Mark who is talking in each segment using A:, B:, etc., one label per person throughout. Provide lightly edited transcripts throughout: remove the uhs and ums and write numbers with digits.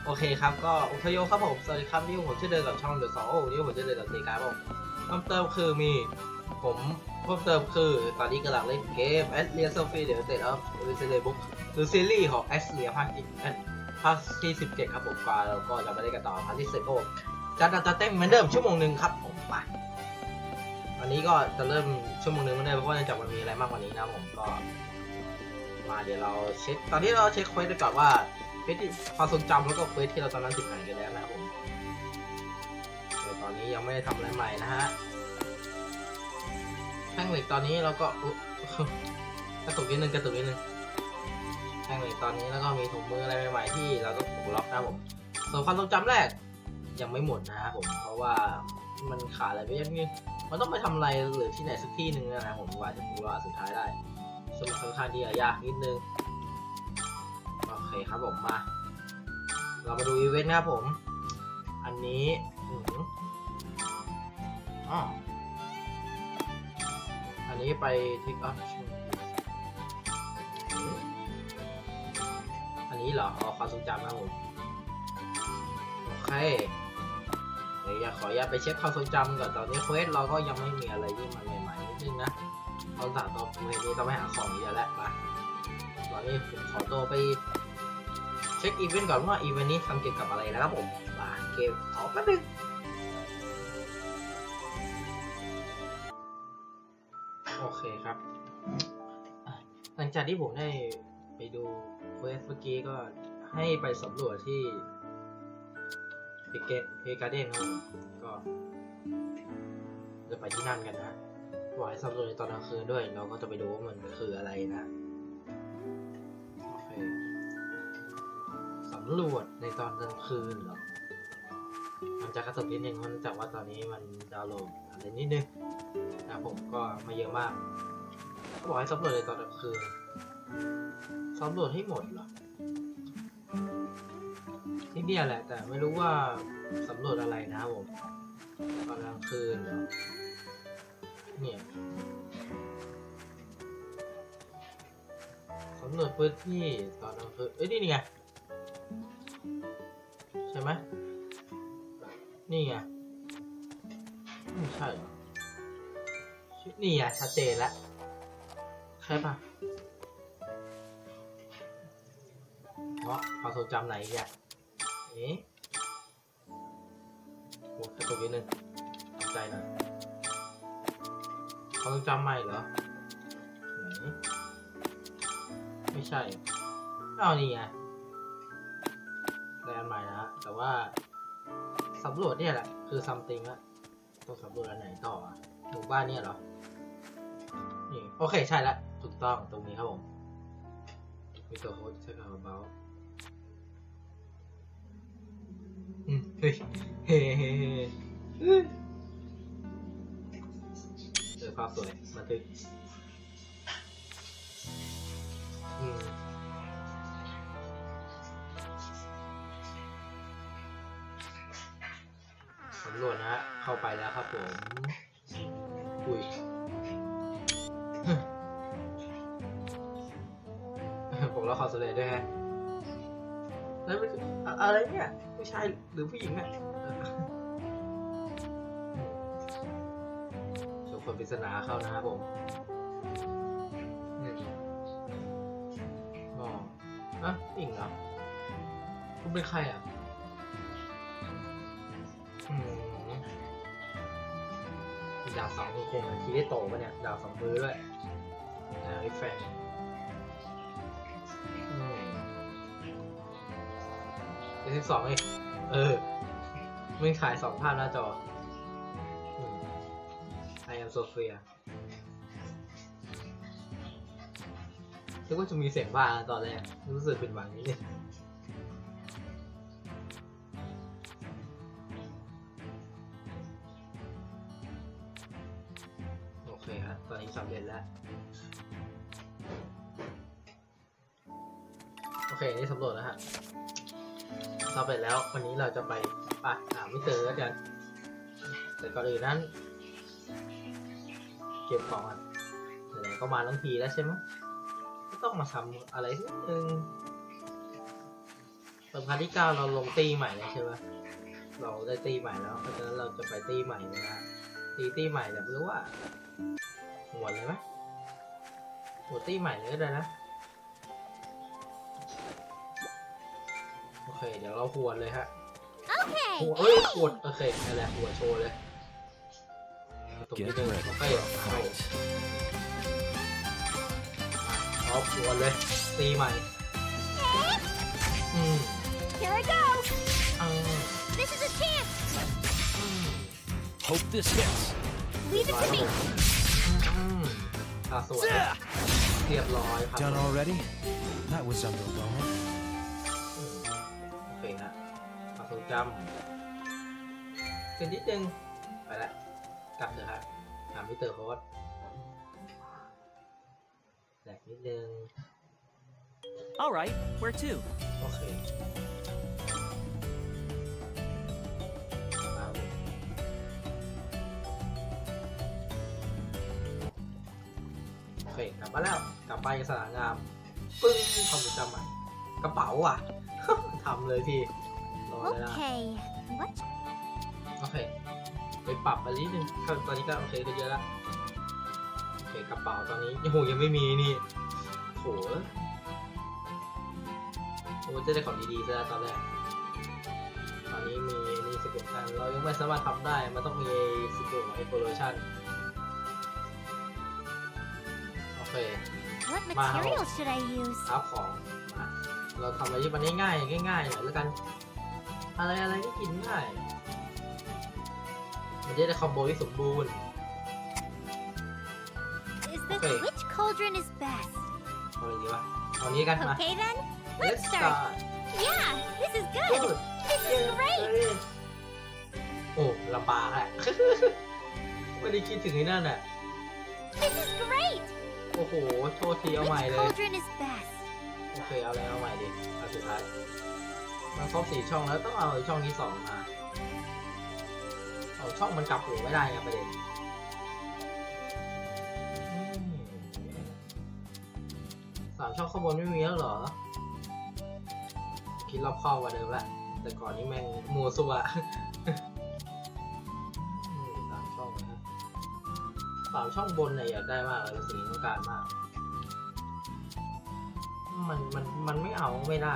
A: โอเคครับก็อุทโยครับผมสวัสดีครับนี่ผมชื่อเดินกับช่องเดอะสองนี่ผมชื่อเดินกับเซกาผมเพิ่มเติมคือมีผมเพิ่มเติมคือตอนนี้กำลังเล่นเกมแอสเลียโซฟีเดี๋ยวเสร็จแล้วรีเซเลบุ๊กคือซีรีส์ของแอสเลียภาคที่17ครับผมก็จะมาเล่นกันต่อภาคที่10ผมจะเต็มเหมือนเดิมชั่วโมงหนึ่งครับผมไปวันนี้ก็จะเริ่มชั่วโมงหนึ่งเหมือนเดิมเพราะว่าเนื่องจากมันมีอะไรมากกว่านี้นะผมก็มาเดี๋ยวเราเช็คตอนนี้เราเช็คเควสไปก่อนว่าเควสที่ความทรงจำแล้วก็เควสที่เราตอนนั้นถึงไหนกันแล้วนะครับผมแต่ตอนนี้ยังไม่ได้ทำอะไรใหม่นะฮะแท่งเหล็กตอนนี้เราก็กระตุกนิดนึงแท่งเหล็กตอนนี้แล้วก็มีถุงมืออะไรใหม่ๆที่เราก็ปลดล็อกนะผมส่วนความทรงจำแรกยังไม่หมดนะครับผมเพราะว่ามันขาดอะไรไปยังไงมันต้องไปทำอะไรหรือที่ไหนสักที่หนึ่งนะผมกว่าจะถึงเวลาสุดท้ายได้ซึ่งมันค่อนข้างที่จะยากนิดนึงโอเคครับผมมาเรามาดูอีเวนต์นะครับผมอันนี้อันนี้ไปทิกออฟอันนี้เหรอความทรงจำนะผมโอเคเดี๋ยวขออนุญาตไปเช็คความทรงจำก่อนตอนนี้เควสเราก็ยังไม่มีอะไรที่มันใหม่ๆนิดนึงนะเราสั่งต่อเควสนี้ต้องไปหาของเยอะแล้วมาตอนนี้ผมขอตัวไปเช็คอีเวนต์ก่อนว่าอีเวนต์นี้ทำเกี่ยวกับอะไรนะครับผมมาเกมขอแป๊บนึงโอเคครับหลังจากที่ผมได้ไปดูเควสเมื่อกี้ก็ให้ไปสำรวจที่เพการ์เด้นครับก็จะไปที่นั่นกันนะบอกให้สำรวจในตอนกลางคืนด้วยเราก็จะไปดูว่ามันคืออะไรนะโอเคสำรวจในตอนกลางคืนเหรอมันจะกระตุกนิดนึงเพราะจากว่าตอนนี้มันดาวน์โหลดอะไรนิดนึงนะผมก็ไม่เยอะมากบอกให้สำรวจในตอนกลางคืนสำรวจให้หมดเหรอที่นี่แหละแต่ไม่รู้ว่าสำรวจอะไรนะผมตอนกลางคืนเหรอเนี่ยสำรวจพื้นที่ตอนกลางคืนนี่ไงใช่ไหมนี่ไงไม่ใช่เหรอนี่ไงชัดเจนแล้วใช่ปะเพราะความทรงจำไหนเนี่ยโหแค่ตัวนิดนึงทำใจหน่อยความทรงจำใหม่เหรอไหนไม่ใช่นี่ไงได้อันใหม่นะแต่ว่าสำรวจเนี่ยแหละคือ something อะต้องสำรวจอันไหนต่อหมู่บ้านเนี่ยเหรอนี่โอเคใช่แล้วถูกต้องตรงนี้ครับผมมีตัวโค้ดใช้คำว่าเบาเฮ้ยเฮ้ภาพสวยบันทึกสำรวจนะฮะเข้าไปแล้วครับผมอุ้ยผมแล้วขอสำเร็จด้วยฮะแล้วอะไรเนี่ยผู้ชายหรือผู้หญิงเนี่ยโชว์คนปริศนาเข้านะครับผมผู้หญิงเหรอคุณเป็นใครอ่ะดาว2มีคงทีได้โตปะเนี่ยดาว2มือด้วยไอ้แฟน12เองมึงขาย2ภาพหน้าจอI am Sophia นึกว่าจะมีเสียงบ้าตอนแรกรู้สึกเป็นหวังนิดนึงโอเคครับตอนนี้สำเร็จแล้วโอเคนี่สำรวจแล้วฮะสำเร็จแล้ววันนี้เราจะไปไม่เจอแล้วกันแต่ก่อนอื่นนั้นเก็บของอ่ะไหนๆก็มาทั้งทีแล้วใช่ไหมต้องมาทำอะไรนิดนึงตอนพาร์ทที่ 9เราลงตีใหม่เลยใช่ไหมเราได้ตีใหม่แล้วเพราะฉะนั้นเราจะไปตีใหม่เลยนะตีใหม่แบบรู้ว่าหัวเลยไหมหัวตีใหม่เลยก็ได้นะโอเคเดี๋ยวเราหัวเลยฮะหัวหัวโอเคนั่นแหละหัวโชว์เลยตรงนี้เลยโอเคเอาหัวเลยตีใหม่
B: Here I go. This is a chance.
C: Hope this hits.
B: Leave it to me.
A: สวยเรียบร้อยครับ
C: Done already? That was underwhelming.
A: โอเคฮะความทรงจำเป็นนิดนึงไปละกลับเถอะครับถามมิสเตอร์โค้ดแหลกนิดนึง
C: All right, where to?
A: โอเคโอเคกลับมาแล้วกลับไปสนามงามปึ้งความทรงจำใหม่กระเป๋าอ่ะ ทำเลยพี่รอเลยนะ
B: Okay. What?
A: โอเคไปปรับมานิดนึงตอนนี้ก็โอเคก็เยอะแล้วโอเคกระเป๋าตอนนี้ยังไม่มีนี่โหจะได้ของดีๆซะแล้วตอนแรกตอนนี้มีนี่สกิลกันเรายังไม่สามารถทำได้มันต้องมีสกิลของ exploration โอเค
B: What material should I use?
A: ครับของมาเราทำอะไรที่มันง่ายๆหน่อยแล้วกันอะไรที่กินง่ายมันจะได้คอมโบที่สมบูรณ์
B: Is this which cauldron is best?
A: เอาอะไรดีวะเอานี้กันมา
B: Okay then. Let's start. Yeah, this is good. This is great.
A: โอ้ลำบากอะ ไม่ได้คิดถึงไอ้นั่นอะ
B: This is great.
A: โอ้โหโทษทีเอาใหม่เลย
B: Which cauldron is best?
A: โอเคเอาอะไรเอาใหม่ดิเอาสุดท้ายมันครบ4ช่องแล้วต้องเอาช่องที่2มาเอาช่องมันกลับหัวไม่ได้ไงประเด็น3ช่องข้างบนไม่มีแล้วเหรอคิดรอบคอบกว่าเดิมละแต่ก่อนนี้แม่งมัวซัว3ช่องนะ3ช่องบนเนี่ยอยากได้มากเลยสิ่งที่ต้องการมากมันไม่เอาไม่ได้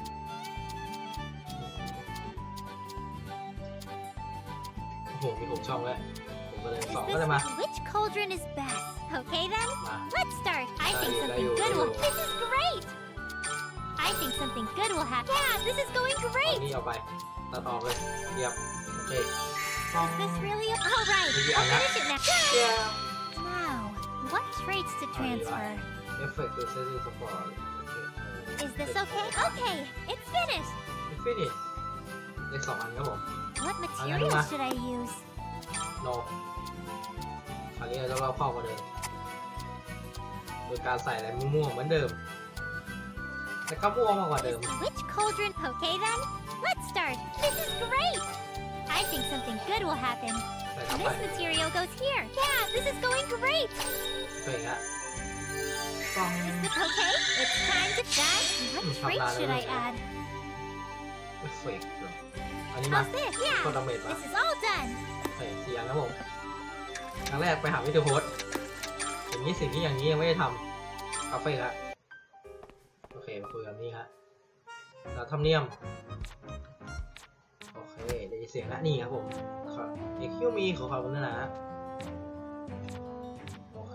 A: โอ้โหมี6ช่องแล้วผมก็เลย2ก็เลยมา
B: Which cauldron is best? Okay then.
A: มา
B: Let's start. I think something good will. This is great. I think something good will happen. Yeah, this is going
A: เอา
B: great.
A: นี่เอาไปตัดออกเลยเรียบโอเค
B: Is this really a... All right. I'll finish it now.
A: เรียบ
B: Now, what traits to transfer?
A: เอฟเฟกต์ตัวเซตสปอร์ต
B: Is this okay? Okay, it's finished.
A: ฟินิชได้2อันครับผม
B: What material should I use?
A: โนคราวนี้เราต้องเข้ามาเดิมโดยการใส่อะไรมั่วๆเหมือนเดิมแต่ก็มั่วมากกว่าเดิม
B: Which cauldron? Okay then. Let's start. This is great. I think something good will happen.
A: ใส่เข้าไป
B: This material goes here. Yeah, this is going great.
A: เฟ้งอะกล้อง
B: Is this okay? It's time to die. What trait should I add?
A: เอฟเฟกต์เหรออันนี้มา
B: How's this?
A: กด
B: Yeah.
A: ดาเมจมา
B: This is all done.
A: โอเค4อันครับผมครั้งแรกไปหาวิดีโอโพสอย่างนี้สิ่งนี้อย่างนี้ยังไม่ได้ทำคาเฟ่ละโอเคคุยกับนี่ฮะเราทำเนียมโอเคได้ยินเสียงละนี่ครับผมเอ็กคิวมีขอความกรุณานะโอเค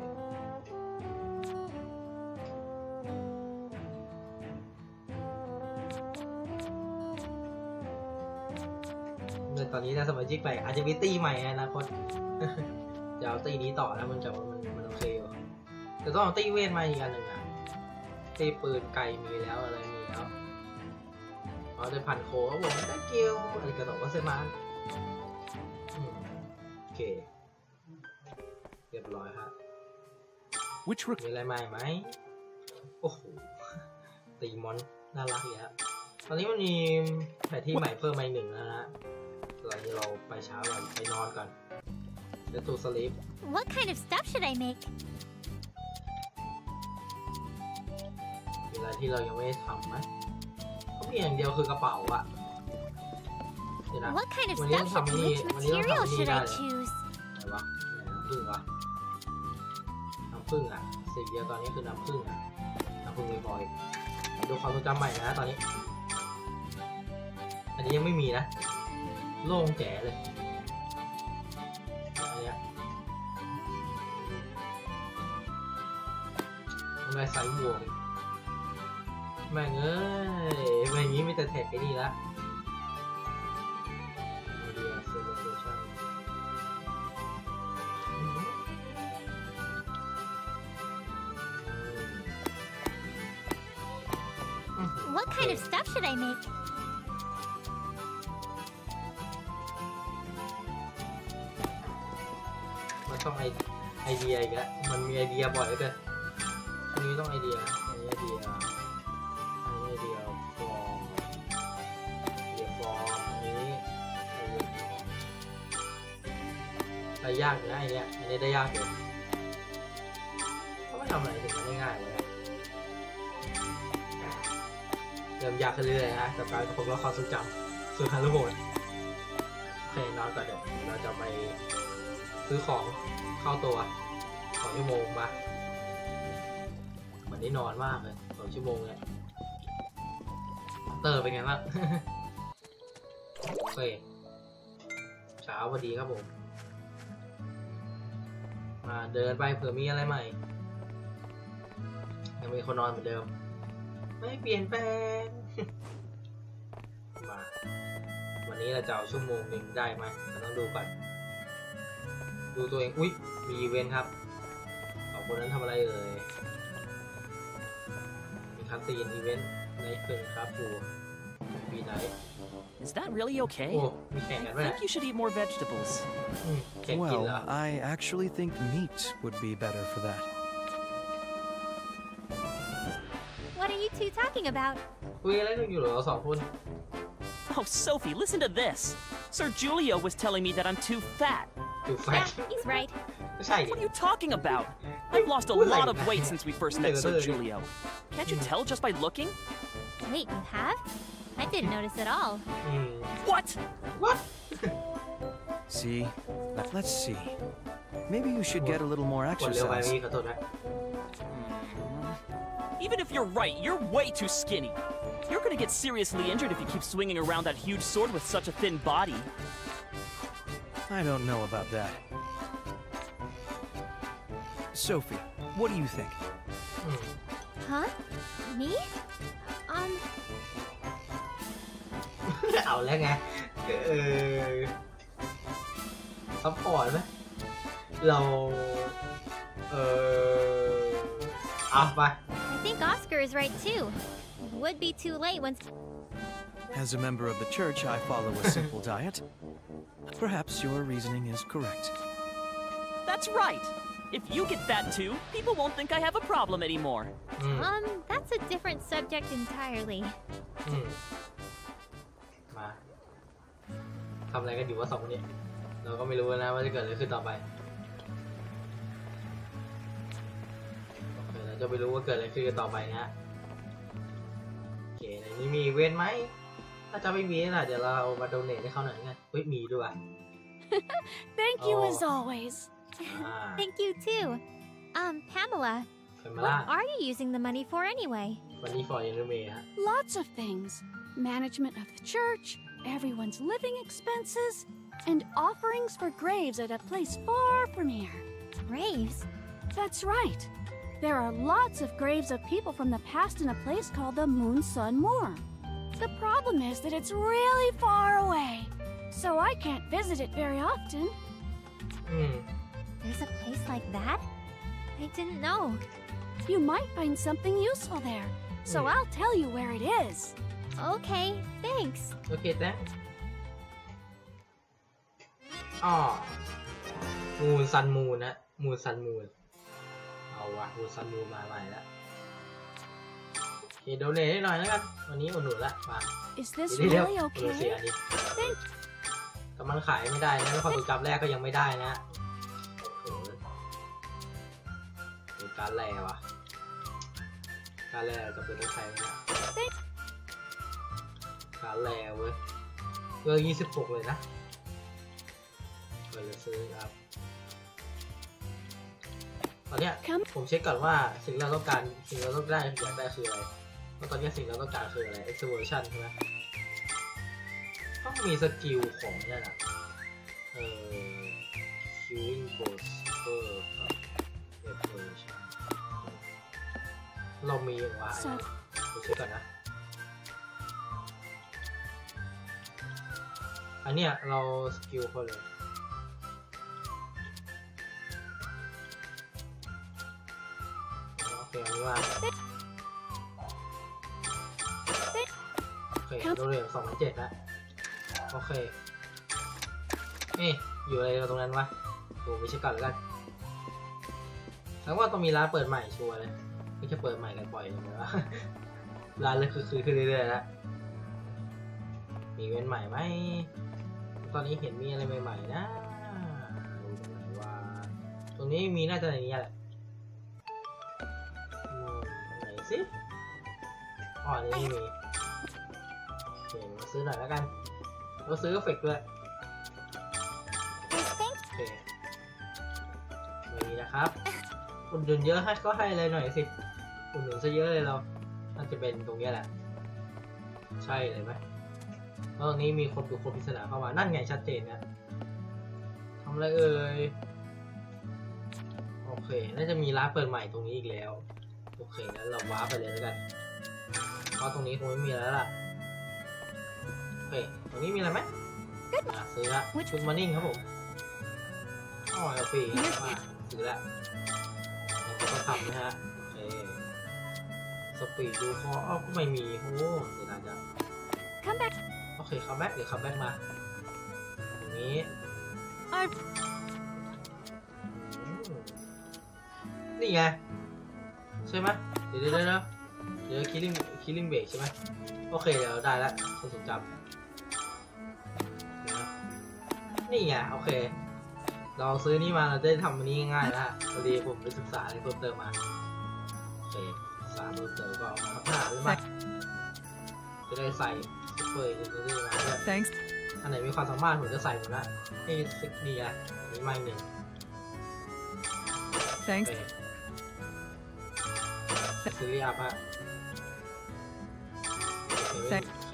A: ตอนนี้นะสมาชิกใหม่อาจจะมีตีใหม่ในอนาคต จะเอาตีนี้ต่อแล้วมันจะมันโอเคอยู่แต่ต้องเอาตีเวทมาอีกอันหนึ่งอ่ะตีปืนไกลมีแล้วอะไรมีแล้วเอาได้พันโคก็บอกได้เกียวอะไรกระโดดก็เซมาโอเคเรียบร้อยครับ
C: Which
A: มีอะไรใหม่ไหมโอ้โหตีมอนน่ารักอีกแล้วตอนนี้มันมีแผนที่ใหม่เพิ่มมาอีก1แล้วนะเราไปเช้าก่อนไปนอนก่อนแล้วตูสลีป
B: What kind of stuff should I make?
A: มีอะไรที่เรายังไม่ได้ทำไหมเขามีอย่างเดียวคือกระเป๋าอะเดี๋ยวนะ
B: What kind of
A: When you
B: stuff
A: come
B: should, which
A: here- when you come
B: material
A: here,
B: should I
A: darling.
B: choose?
A: ไหนวะไหนน้ำผึ้งวะน้ำผึ้งอะสิ่งเดียวตอนนี้คือน้ำผึ้งอะน้ำผึ้งไม่พออีกดูความทรงจำใหม่นะตอนนี้ อันนี้ยังไม่มีนะโล่งแจ๋เลยอันเนี้ยทำไมใส่บวกแม่งเอ้ยแม่งนี้มีแต่แท็กไอ้นี่ละเดียเซอร์เซชั่น
B: What kind of stuff should I make?
A: มันต้องไอเดียอีกแล้วมันมีไอเดียบ่อยเหลือเกินอันนี้ต้องไอเดียอันนี้ไอเดียอันนี้ไอเดียฟอร์มเดียฟอร์มอันนี้ไอเดียฟอร์มได้ยากอยู่นะไอเนี้ยอันนี้ได้ยากอยู่เขาไม่ทำอะไรถึงมันได้ง่ายเลยเริ่มยากขึ้นเรื่อยๆนะกับการผมว่าความทรงจำสุดท้ายแล้วหมดโอเคนอนก่อนเดี๋ยวเราจะไปซื้อของเข้าตัว2 ชั่วโมงมาวันนี้นอนมากเลย2 ชั่วโมงเนี่ยเตอร์เป็นไงบ้าง โอเคเช้าพอดีครับผมมาเดินไปเผื่อมีอะไรใหม่ยังมีคนนอนเหมือนเดิมไม่เปลี่ยนแปลง มาวันนี้เราจะเอาชั่วโมงหนึ่งได้ไหมเราต้องดูก่อนดูตัวเองอุ๊ยมีอีเวนต์ครับ2 คนนั้นทำอะไรเอ่ยมีคัสซีนอีเวนต์ในคืนครับปูปีไหน
C: Is that really okay?
A: โอ้มีแข่งกัน
C: I
A: ด้วย
C: think you should eat more vegetables.
A: แข่งกิน
C: Well,
A: แล้ว
C: I actually think meat would be better for that.
B: What are you two talking about?
A: คุยอะไรกันอยู่เหรอ2 คน
C: Oh, Sophie, listen to this. Sir Julio was telling me that I'm too fat.
A: ดูแฟ
B: Yeah,
A: ชั่น
B: he's right.
A: ก็ใช่ดิ
C: What are you talking about? I've lost a lot of weight since we first met Sir Julio. Can't you tell just by looking?
B: Wait, you have? I didn't notice at all.
A: อืม
C: What?
A: what
C: See, let's see. Maybe you should get a little more
A: กดเร็วไป
C: exercise.
A: พี่ขอโทษนะ
C: Even if you're right, you're way too skinny. You're gonna get seriously injured if you keep swinging around that huge sword with such a thin body.
D: I don't know about that. Sophie, what do you think?
A: อืม
B: Huh? Me?
A: เอาแล้วไงซัพพอร์ตไหมเราเอาไป
B: I think Oscar is right too. It would be too late once.
D: As a member of the church, I follow a simple diet. Perhaps your reasoning is correct.
C: That's right. If you get fat too, people won't think I have a problem anymore.
A: อืม
B: That's a different subject entirely.
A: อืมมาทำอะไรกันอยู่วะ2 คนนี้เราก็ไม่รู้นะว่าจะเกิดอะไรขึ้นต่อไปโอเคเราจะไม่รู้ว่าเกิดอะไรขึ้นต่อไปนะโอเคในนี้มีอีเวนต์ไหมถ้าจะไม่มีนะเดี๋ยวเรามาโดเนทให้เขาหน่อยไงเฮ้ยมีด้วย
E: Thank you
A: Oh.
E: as always.
A: อ่า
B: Thank you too. Pamela,
A: เป็นมา
B: what
A: ล่า
B: are you using the money for anyway?
A: วันนี้ฟอร์ยูเมฮะ
E: Lots of things. Management of the church, everyone's living expenses, and offerings for graves at a place far from here.
B: Graves?
E: That's right. There are lots of graves of people from the past in a place called the Moon Sun Moor. The problem is that it's really far away, so I can't visit it very often.
A: อืม
B: There's a place like that? I didn't know.
E: You might find something useful there, so I'll tell you where it is.
B: Okay, thanks.
A: โอเคแต้อ๋อมูนซันมูนนะมูนซันมูนเอาวะมูนซันมูนมาใหม่แล้วโอเคโดเนทให้หน่อยแล้วกันวันนี้อุดหนุนละมา
E: Is this
A: เดี๋ยว
E: really
A: เสีย
E: okay?
A: อันนี้แต่มันขายไม่ได้นะแล้วความทรงจำแรกก็ยังไม่ได้นะโอ้โหดูการแร่วะการแร่จะเป็นต้องใช้ไหมเนี่ยการแลเว้ยเบอร์26เลยนะเปิดเลยซื้อครับตอนเนี้ยผมเช็คก่อนว่าสิ่งเราต้องการสิ่งเราต้องได้อยากได้คืออะไรเพราะตอนนี้สิ่งเราต้องการคืออะไร exploration ใช่ไหมต้องมีสกิลของเนี่ยนะkilling booster กับ exploration เรามีอย่างไรผมเช็คก่อนนะอันเนี้ยเราสกิลเขาเลยโอเคอันนี้ว่าโอเคเราเหลือ2007แล้วโอเคนี่อยู่อะไรตรงนั้นวะดูไม่ใช่ก่อนแล้วกันแล้วว่าต้องมีร้านเปิดใหม่ชัวร์เลยไม่ใช่เปิดใหม่กันบ่อยเลยวะร้านเลยคือขึ้นเรื่อยๆแล้วมีเว้นใหม่ไหมตอนนี้เห็นมีอะไรใหม่ๆนะดูตรงไหนว่าตรงนี้มีน่าจะในนี้แหละไหนสิอ๋อนี่มีเห็นมาซื้อหน่อยแล้วกันเราซื้อเอฟเฟกต์ด้วยโอเคมีนะครับอุดหนุนเยอะให้ก็ให้เลยหน่อยสิอุดหนุนซะเยอะเลยเราน่าจะเป็นตรงนี้แหละใช่เลยไหมตรงนี้มีคนดูคนปริศนาเข้ามานั่นไงชัดเจนนะทำอะไรเอ่ยโอเคน่าจะมีร้านเปิดใหม่ตรงนี้อีกแล้วโอเคงั้นเราว้าไปเลยแล้วกันเพราะตรงนี้คงไม่มีแล้วล่ะโอเคตรงนี้มีอะไรไหมซื้อละชุดมานิ่งครับผมอ๋อเอาปีซื้อละเราก็ทำนะฮะโอเคสปีดดูคอก็ไม่มีโอ้เสียดายจังโอเคคัมแบ็กเดี๋ยวคัมแบ็กมาตรงนี้นี่ไงใช่ไหมเดี๋ยวkilling break ใช่ไหมโอเคเดี๋ยวได้แล้วคุณสมจำนี่ไงโอเคเราซื้อนี่มาเราได้ทำอันนี้ง่ายๆแล้วพอดีผมไปศึกษาอะไรเพิ่มเติมมาโอเคศึกษาเพิ่มเติมก็มาพัฒนาหรือไม่จะได้ใส่ซุปเปอร์นี่มาด้วย
F: Thanks
A: อันไหนมีความสามารถผมจะใส่หมดละนี่ดีอ่ะนี่ไม่หนึ่ง
F: Thanks
A: ซีรีส์อัพอะโอเค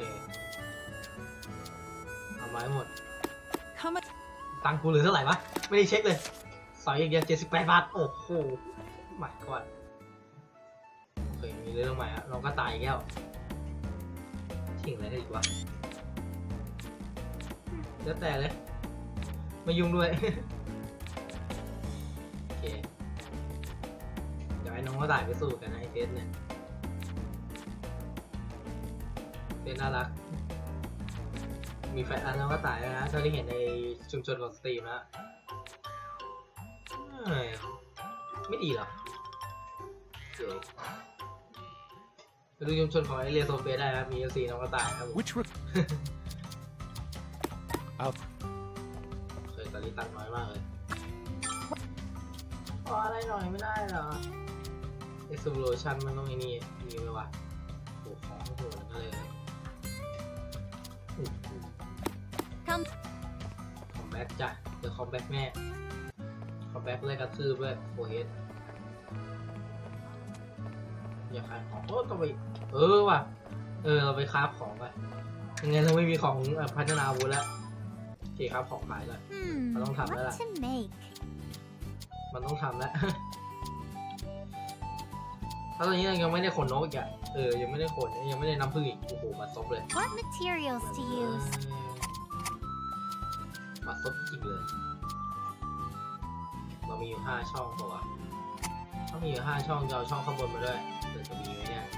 A: เอาไม้หมด
F: How much
A: ตังกูเหลือเท่าไหร่วะไม่ได้เช็คเลยสอยอย่างเดียว78 บาทโอ้โหหมายก่อนโอเคมีเรื่องใหม่อะเราก็ตายอีกแล้วทิ้งอะไรได้อีกวะแล้วแต่เลยไม่ยุ่งด้วยโอเคเดี๋ยวไอ้น้องก็ตายไปสู้กันนะไอ้เฟสเนี่ยเฟสน่ารักมีแฟนอันน้องก็ตายแล้วนะเท่าที่เห็นในชุมชนของสตรีมนะไม่ดีหรอเดี๋ยวไปดูชุมชนของไอเรียโซเฟสได้นะมีซีน้องก็ตายครับ
C: Which
A: เคยตอนนี้ตังค์น้อยมากเลยขออะไรหน่อยไม่ได้เหรอ Exploration มันต้องไอ้นี่มีไหมวะโอ้ของโหดนั่นเลยคอมแบ็กจ้ะเดี๋ยวคอมแบ็กแม่คอมแบ็กเลยกระทืบด้วยโอเฮดอย่าขายของต้องไปว่ะเราไปคราฟของไปยังไงเราไม่มีของพัฒนาอาวุธแล้วโอเคครับของขายเลยมันต้องทำแล้วล่ะ
B: What to make?
A: มันต้องทำแล้วถ้าตอนนี้ยังไม่ได้ขนนกอีกอ่ะยังไม่ได้ขนยังไม่ได้น้ำผึ้งอีกโอ้โหมาซบเลย
B: What materials to use?
A: มาซบจริงเลยเรามีอยู่5ช่องป่ะวะถ้ามีอยู่5ช่องจะเอาช่องข้างบนมาด้วยเดี๋ยวจะมีไหมเนี่ย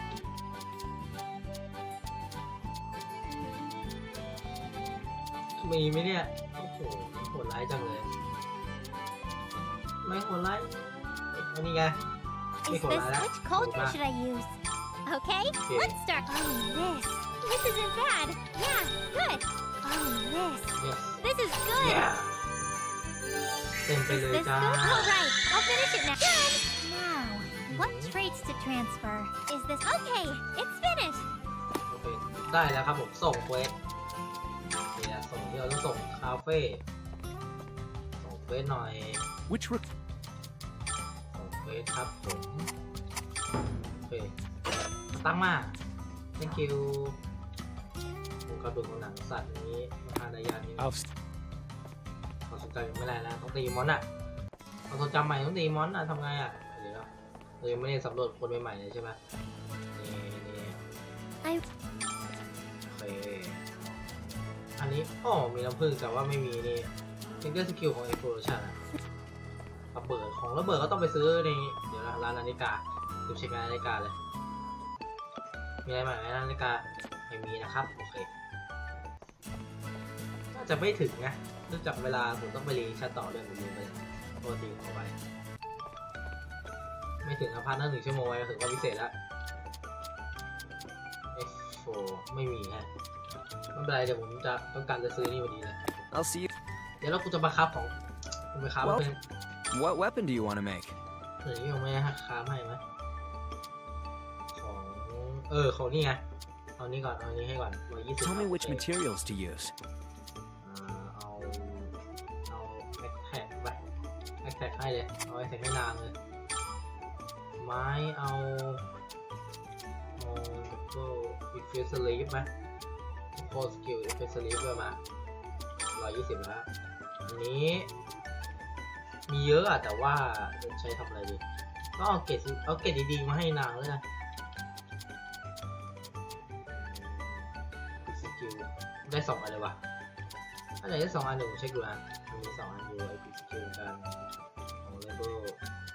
A: มีไหมเนี่ยโอ้โหโหดร้ายจังเลยไม่โหดร้ายอันนี้ไง
B: Is this which cauldron should I use? Okay, let's start. Oh, this isn't bad. Yeah, good. Oh, this is good.
A: Yeah. เต็มไปเลย
B: This
A: จ้า
B: good. All right, I'll finish it now. Good. Now, what traits to transfer? Is this okay? It's finished.
A: โอเคได้แล้วครับผมส่งเควสเนี่ยส่งที่เราต้องส่งคาเฟ่ส่งเควสหน่อย
D: Which
A: ส่งเควสครับผมโอเคตั้งมา thank you ผมกระดูกของหนังสัตว์นี้มาทานระยะนี้ขอสนใจไม่ได้แล้วต้องตีมอนอ่ะขอสนจำใหม่ต้องตีมอนอ่ะทำไงอ่ะเดี๋ยวเรายังไม่ได้สำรวจคนใหม่ๆเลยใช่ไหมนี่โอเคอันนี้อ๋อมีน้ำผึ้งแต่ว่าไม่มีนี่ซิงเกิลสกิลของ exploration อะระเบิดของระเบิดก็ต้องไปซื้อในเดี๋ยวนะร้านนาฬิกาดูเช็คนาฬิกาเลยมีอะไรใหม่ไหมนาฬิกาไม่มีนะครับโอเคน่าจะไม่ถึงนะเนื่องจากเวลาผมต้องไปรีชัดต่อเรื่องผมลืมไปโทษทีเข้าไปไม่ถึงครับพันนั่ง1 ชั่วโมงไว้ก็ถือว่าพิเศษแล้ว F4 ไม่มีฮะไม่เป็นไรเดี๋ยวผมจะต้องการจะซื้อนี่วันนี้เลย
D: I'll see you.
A: เดี๋ยวเรากูจะมาค้าของกูไปค้าเป็น
D: What weapon do you want to make?
A: หรือยังไม่ให้ค้าให้ไหมของของนี่ไงเอานี่ก่อนเอานี้ให้ก่อน120
D: Tell me which materials to use.
A: เอาแม็กแท็กไปแม็กแท็กให้เลยเอาแม็กแท็กให้นานเลยไม้เอาก็อีเฟสลีฟไหมโคสกิลอีเฟสลีฟด้วยมา120แล้วอันนี้มีเยอะอะแต่ว่าจะใช้ทำอะไรดีก็เอาเกรดดีๆมาให้นางเลยนะสกิลได้2 อันเลยวะถ้าไหนได้2 อันหนึ่งเช็คดูนะมี2 อันอยู่ไอพีสกิลกันของเลเวล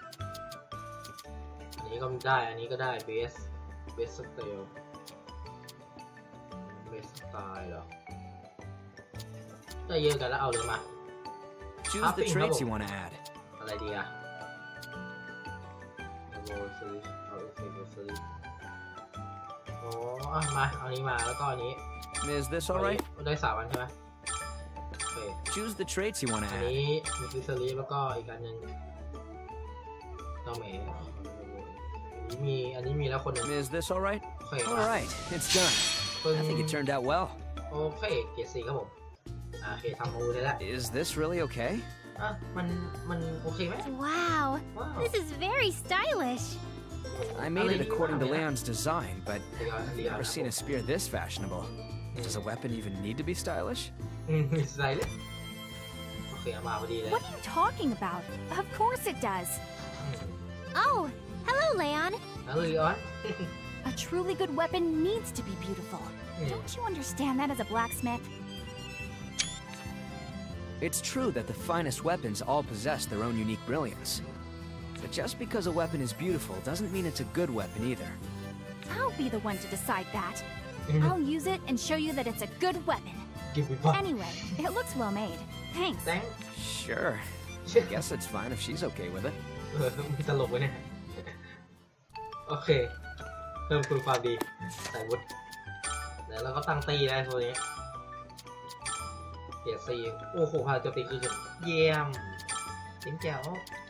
A: อันนี้ก็ได้อันนี้ก็ได้เบสสไตล์เหรอได้เยอะกันแล้วเอาเลยมา
D: Choose the traits you want to add.
A: อะไรดีอะโรสลิชเอาเอฟเฟกต์โรสลิชมาเอานี้มาแล้วก็อันนี้
D: Is this all right?
A: ได้3 อันใช่ไหมโอเค
D: Choose the traits you want to
A: อัน
D: add.
A: นี้มีฟิสลิชแล้วก็อีกอันหนึ่งน้องเมย์อันนี้มีแล้วคนหนึ่ง
D: Is this all right?
A: โอเค
D: All right, it's done. I think it turned out well.
A: โอเคเกียร์ 4ครับผมโอเคทำมูเลยละ
D: Is this really okay?
A: มันโอเคไหม
B: Wow, this is very stylish.
D: I made it according to Leon's design, but I've never seen a spear this fashionable. Does a weapon even need to be stylish?
A: สไตล์เลยโอเคเอามาพอดีเลย
E: What are you talking about? Of course it does.
B: Oh, hello, Leon.
A: แล้วเลยออน
E: A truly good weapon needs to be beautiful. Don't you understand that as a blacksmith?
D: It's true that the finest weapons all possess their own unique brilliance. But just because a weapon is beautiful doesn't mean it's a good weapon either.
E: I'll be the one to decide that. I'll use it and show you that it's a good weapon.
A: Give me one.
E: Anyway, it looks well made. Thanks.
A: Thanks.
D: Sure. I guess it's fine if she's okay with it.
A: มีตลกไว้เนี่ยโอเคเพิ่มคุณความดีใส่วุฒิแล้วเราก็ตั้งตีได้ตัวนี้เกียร์ 4โอ้โหพาโจมตีคือเยี่ยมจิ้มแจ๋ว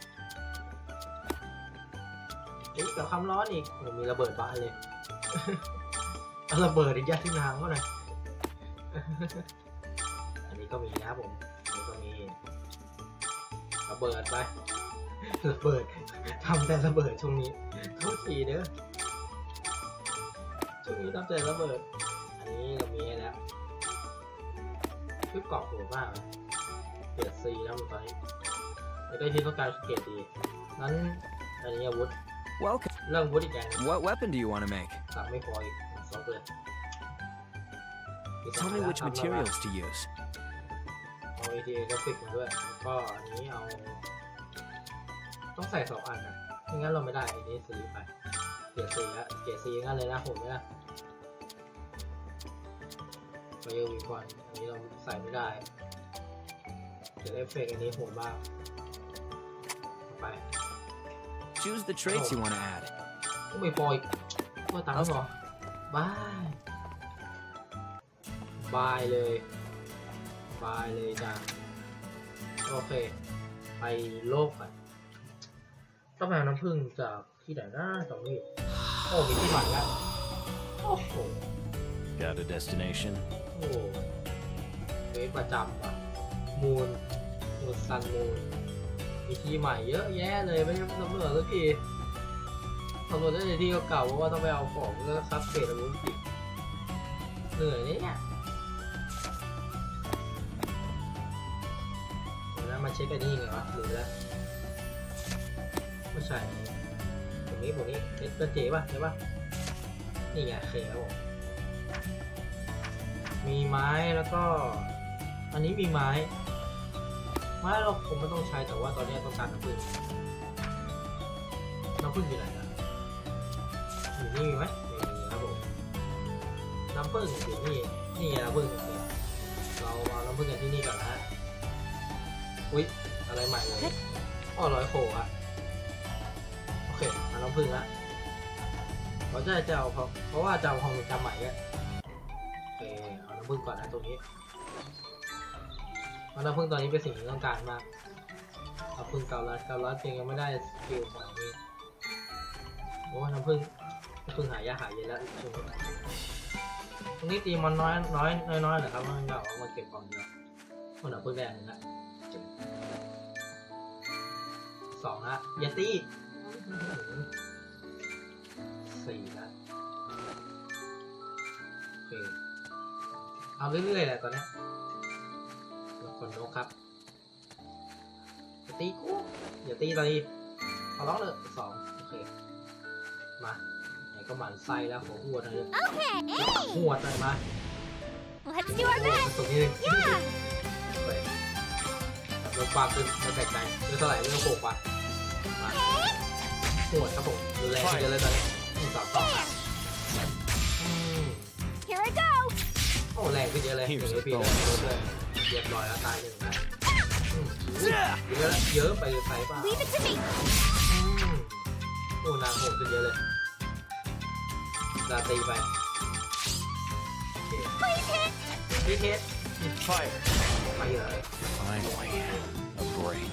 A: นี่กับความร้อนอีกมีระเบิดบ้านเลย ระเบิดอีกยัดที่นางก็หน่อย อันนี้ก็มีนะครับผมอันนี้ก็มีระเบิดไประเบิดทำแต่ระเบิดช่วงนี้ทุกทีเด้อช่วงนี้ทำแต่ระเบิดอันนี้เรามีแล้วคือเกาะหัวมากเกียร์ 4แล้วตอนนี้แล้วก็ที่ต้องการเกียร์ดีนั้นอันนี้อาวุธ
D: Welcome.
A: เรื่องอาวุธอีกอย่าง
D: What weapon do you want to make?
A: ตัดไม่พออีก2 เดือน
D: Tell me which materials to use.
A: เอา ATA กราฟิกมาด้วยแล้วก็อันนี้เอาต้องใส่2 อันนะไม่งั้นเราไม่ได้อันนี้ซื้อไปเกียร์ 4แล้วเกียร์ 4งั้นเลยนะผมไม่ได้ไปเยอะวีก่อนอันนี้เราใส่ไม่ได้เดี๋ยวเอฟเฟกต์อันนี้โหดมากไป
D: Choose the traits you want to add.
A: ก็ไม่พออีกก็ตังค์ไม่พอบายเลยจ้ะโอเคไปโลกกันต้องไปเอาน้ำผึ้งจากที่ไหนนะตรงนี้โอ้มีที่ใหม่แล้วโอ้โห
F: Got a destination?
A: โอ้เวทประจำอ่ะมูนซันมูนมีที่ใหม่เยอะแยะเลยไม่ใช่สำรวจสักทีสำรวจได้ในที่เก่าๆเพราะว่าต้องไปเอาของแล้วซับเกรดอาวุธอีกเหนื่อยเนี่ยเดี๋ยวนะมาเช็คกันนี่ไงวะหรือแล้วไม่ใช่ตรงนี้เป็นเจ๋ป่ะใช่ป่ะนี่ไงเคครับผมมีไม้แล้วก็อันนี้มีไม้เราคงไม่ต้องใช้แต่ว่าตอนนี้ต้องการน้ำผึ้งอยู่ไหนนะอยู่นี่มีไหมไม่มีครับผมน้ำผึ้งอยู่นี่น้ำผึ้งเราเอาน้ำผึ้งกันที่นี่ก่อนนะอุ๊ยอะไรใหม่เลยอ้อร้อยโคอะโอเคเอาน้ำผึ้งละเราจะเอาเพราะว่าจะเอาของจำใหม่อะโอเคเอาน้ำผึ้งก่อนนะตรงนี้น้ำผึ้งตอนนี้เป็นสิ่งที่ต้องการมากน้ำผึ้งเกาลัดยังไม่ได้สกิลของนี้โอ้น้ำผึ้งหายากหายเยอะแล้วตรงนี้ตีมันน้อยเหรอครับมันเอามาเก็บของเยอะคนน้ำผึ้งแดงนึงละ2ละอย่าตี4ละโอเคเอาเรื่อยๆแหละตอนนี้คนนกครับอย่าตีกูอย่าตีตอนนี้ขอร้องเลย2โอเคมาไหนก็หมั่นไส้แล้วหัวหัวหน่อยเลยหัวหน่อยมา
B: Let's do our best.
A: ตรงนี้เลยไปลงความขึ้นไม่แปลกใจเรื่องเท่าไหร่เรื่องโผล่กว่ามาหัวครับผมดูแลกันเลยตอนนี้1-2
B: Here I go.
A: โอ้แรงขึ้นเยอะเลยอย่างนี้พี่เลยเรียบร้อยแล้วตาย1 นะเยอะไปใส่ป่ะ
B: Leave it to me.
A: โอ้นางโหดขึ้นเยอะเลยดาตีไปฮิต
F: Fire.
A: ไปเลย
F: Finally, a break.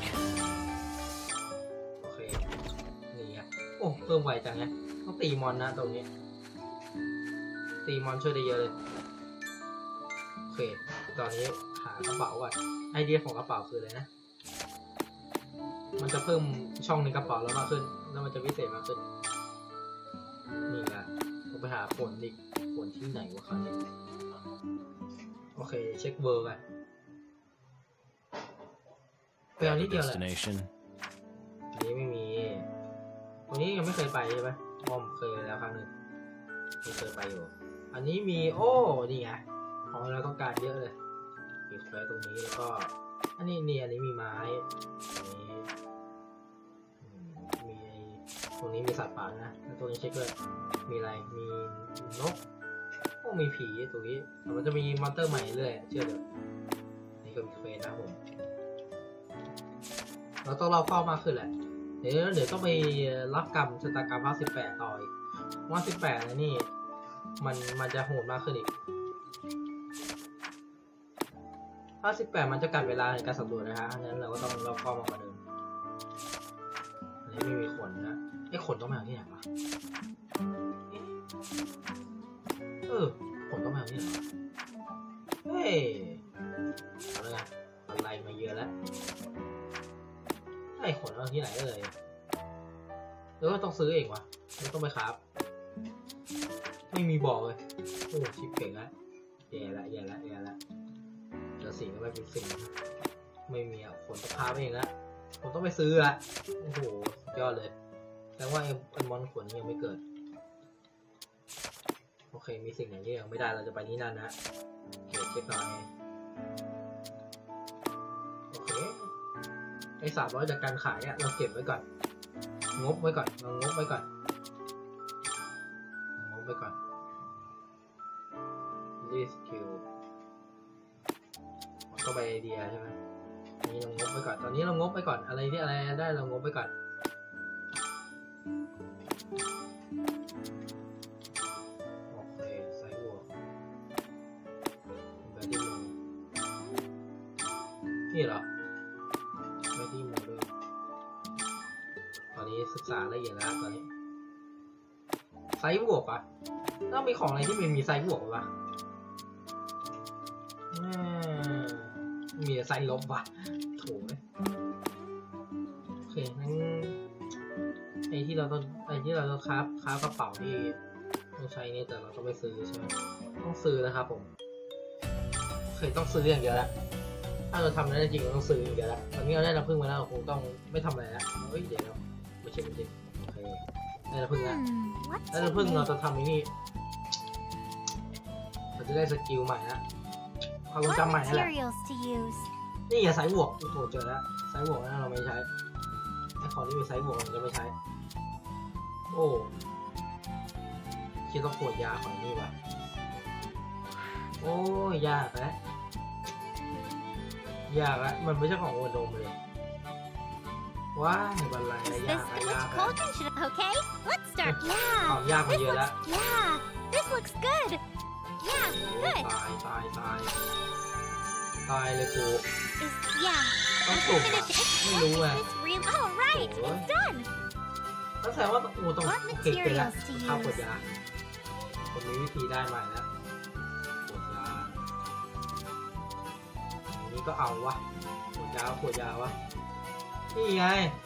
A: โอเคนี่ไงโอ้เพิ่มไวจังไงต้องตีมอนนะตรงนี้ตีมอนช่วยได้เยอะเลยโอเคตอนนี้หากระเป๋าก่อนไอเดียของกระเป๋าคืออะไรนะมันจะเพิ่มช่องในกระเป๋าแล้วมากขึ้นแล้วมันจะพิเศษมากขึ้นนี่ไงต้องไปหาผลอีกผลที่ไหนวะคราวนี้โอเคเช็คเบอร์กันไปเอานิดเดียวแหละอันนี้ไม่มีตรงนี้ยังไม่เคยไปใช่ไหมผมเคยแล้วครั้งหนึ่งไม่เคยไปอยู่อันนี้มีโอ้นี่ไงของเราต้องการเยอะเลยมีแควตรงนี้แล้วก็อันนี้มีไม้มีตรงนี้มีสัตว์ป่านะแล้วตรงนี้เช็คเลยมีอะไรมีนกโอ้มีผีตรงนี้แต่มันจะมีมอนเตอร์ใหม่เรื่อยเชื่อเถอะนี่ก็มีเควสนะผมเราต้องเฝ้ามากขึ้นแหละเดี๋ยวต้องไปรับกรรมชะตากรรมภาค18ต่ออีกว่า18นะนี่มันจะโหดมากขึ้นอีกภาค18มันจะกัดเวลาในการสำรวจนะฮะงั้นเราก็ต้องรอบคอบมากกว่าเดิมอันนี้ไม่มีขนนะไอ้ขนต้องมาจากที่ไหนวะขนต้องมาจากที่ไหนเฮ้ยเอาละอะไรมาเยอะแล้วไอ้ขนเอาที่ไหนเลยหรือว่าต้องซื้อเองวะไม่ต้องไปครับไม่มีบอกเลยโอ้ชิปเก่งละแย่ละเดี๋ยวสิ่งก็ไม่เป็นสิ่งไม่มีขนต้องพาไปเองละผมต้องไปซื้อละโอ้โหยอดเลยแต่ว่าไอ้มอนขนยังไม่เกิดโอเคมีสิ่งไหนที่ยังไม่ได้เราจะไปที่นั่นนะเช็คหน่อยโอเคไอ้300จากการขายเราเก็บไว้ก่อนงบไว้ก่อนรีสกิลก็ไปไอเดียใช่ไหมนี่เรางบไว้ก่อนตอนนี้เรางบไว้ก่อนอะไรที่อะไรได้เรางบไว้ก่อนโอเคไซวัวแบบที่มือนี่เหรอไม่ที่มือด้วยตอนนี้ศึกษาละเอียดแล้วตอนนี้ไซบวกอ่ะต้องมีของอะไรที่มันมีไซบวกป่ะมีแต่ไซส์ลบว่ะโถ่โอเคงั้นไอ้ที่เราต้องคราฟกระเป๋าที่ต้องใช้นี่แต่เราต้องไปซื้อใช่ไหมต้องซื้อนะครับผมโอเคต้องซื้ออย่างเดียวละถ้าเราทำได้จริงเราต้องซื้ออย่างเดียวละตอนนี้เราได้น้ำผึ้งมาแล้วเราคงต้องไม่ทำอะไรละเฮ้ยเดี๋ยวไม่ใช่ไม่ใช่โอเคได้น้ำผึ้งละได้น้ำผึ้งเราจะทำนี่เราจะได้สกิลใหม่ละความจำใหม่นั่นแหละนี่อย่าไซส์บวกโอ้โหเจอแล้วไซส์บวกนั่นเราไม่ใช้ไอ้ของที่มีไซส์บวกเราจะไม่ใช้โอ้คิดต้องปวดยาของนี่ว่ะโอ้ยากแล้วมันไม่ใช่ของวัวดมเลยว้ายบันไลอะไรยาก
B: Okay, let's start.
A: ความยากมันเยอะแล้ว
B: Yeah, this looks good. Yeah, good.
A: ตายเลยกู
B: Yeah.
A: ต้องสุ่มไม่รู้อ่ะ
B: Oh, right, it's done.
A: ต้องแสดงว่ากูต้องโอเคเป็นแล้วข้าวปวดยาผมมีวิธีได้ใหม่แล้วปวดยาอันนี้ก็เอาวะปวดยาวะนี่ไง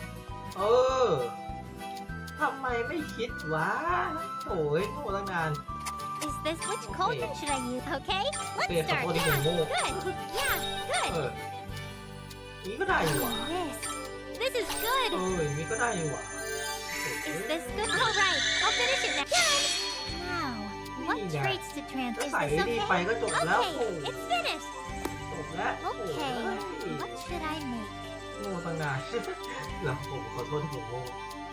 A: ทำไมไม่คิดวะโอ้ยโง่ตั้งนาน
B: Which cauldron should I use? Okay, let's start. Yeah, good. Yeah, good.
A: นี่ก็ได้อยู่วะ
B: This is good.
A: นี่ก็ได้อยู่วะ
B: Is this good? All right, I'll finish it now. Done. Now, what traits to transfer? Is this okay? Okay, it's finished.
A: จบแล้ว
B: Okay, what should I make?
A: โง่ตั้งนานหลังผมขอโทษที่ผมโง่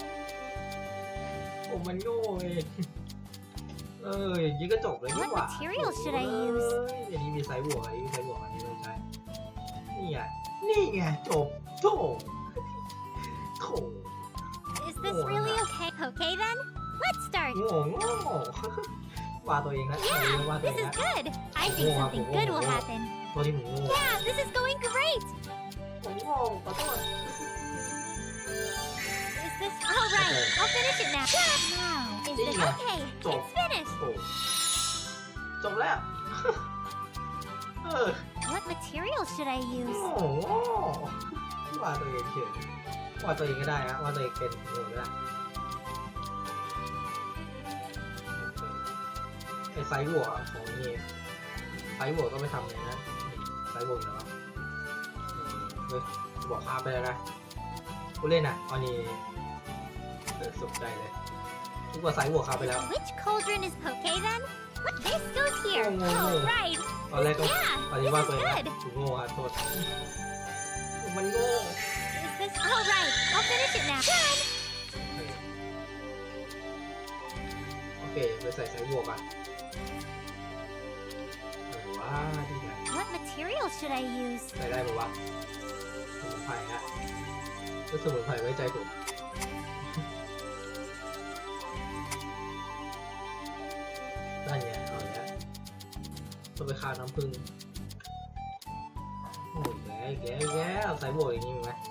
A: ผมมันโง่เองอย่างนี้ก็จบเลยดีกว่า
B: What material should I use?
A: อย่างนี้มีไซส์บวกอันนี้ไม่ใช่นี่ไงจบโถ
B: Is this really okay? Okay then, let's start.
A: โง่ว่าตัวเองนะ
B: Yeah, this is good. I think something good will happen.
A: ตัวที่ผมโง่
B: Yeah, this is going great.
A: ผมโง่ขอโทษ
B: Is this all right? I'll finish it now. Now, is this okay? It's finished.
A: จบแล้ว
B: What material should I use?
A: ว่าตัวเองเฉยว่าตัวเองก็ได้นะว่าตัวเองเป็นโง่ก็ได้ไอ้ไซส์บวกของนี่ไซส์บวกก็ไม่ทำเลยนะไซส์บวกอยู่แล้วเฮ้ยบอกพาไปแล้วนะกูเล่นอ่ะตอนนี้สุขใจเลยทุกว่าไซส์บวกพาไปแล้ว
B: Which cauldron is okay then? What this goes here? All right.
A: ตอนแรกก็ตอนนี้ว่าตัวเองกูโง่อ่ะโทษมันโง่
B: Is this all right? I'll finish it now. Done.
A: โอเคไปใส่ไซส์บวกอ่ะอะไรวะที่ไหน
B: What material should I use?
A: ใส่ได้ปะวะสมุนไพรฮะก็สมุนไพรไว้ใจผมนั่นไงเอาอย่างนี้ต้องไปฆ่าน้ำผึ้งโอ้ยแกใส่บวกอย่างนี้มั้ยไหน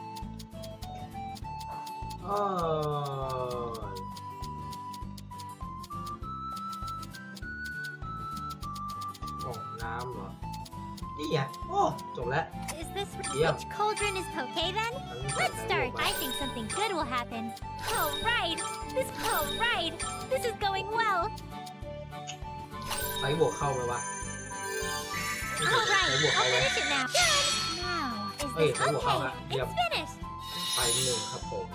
A: น้ำเหรอนี่ไงโอ้จบแล้ว
B: Is this which cauldron is okay then? Let's start. I think something good will happen. All right. This is going well.
A: ใส่บวกเข้าไหมวะ
B: All right. I'll finish it now. Done. Now, is this okay? It's finished.
A: ไปหนึ่งครับผม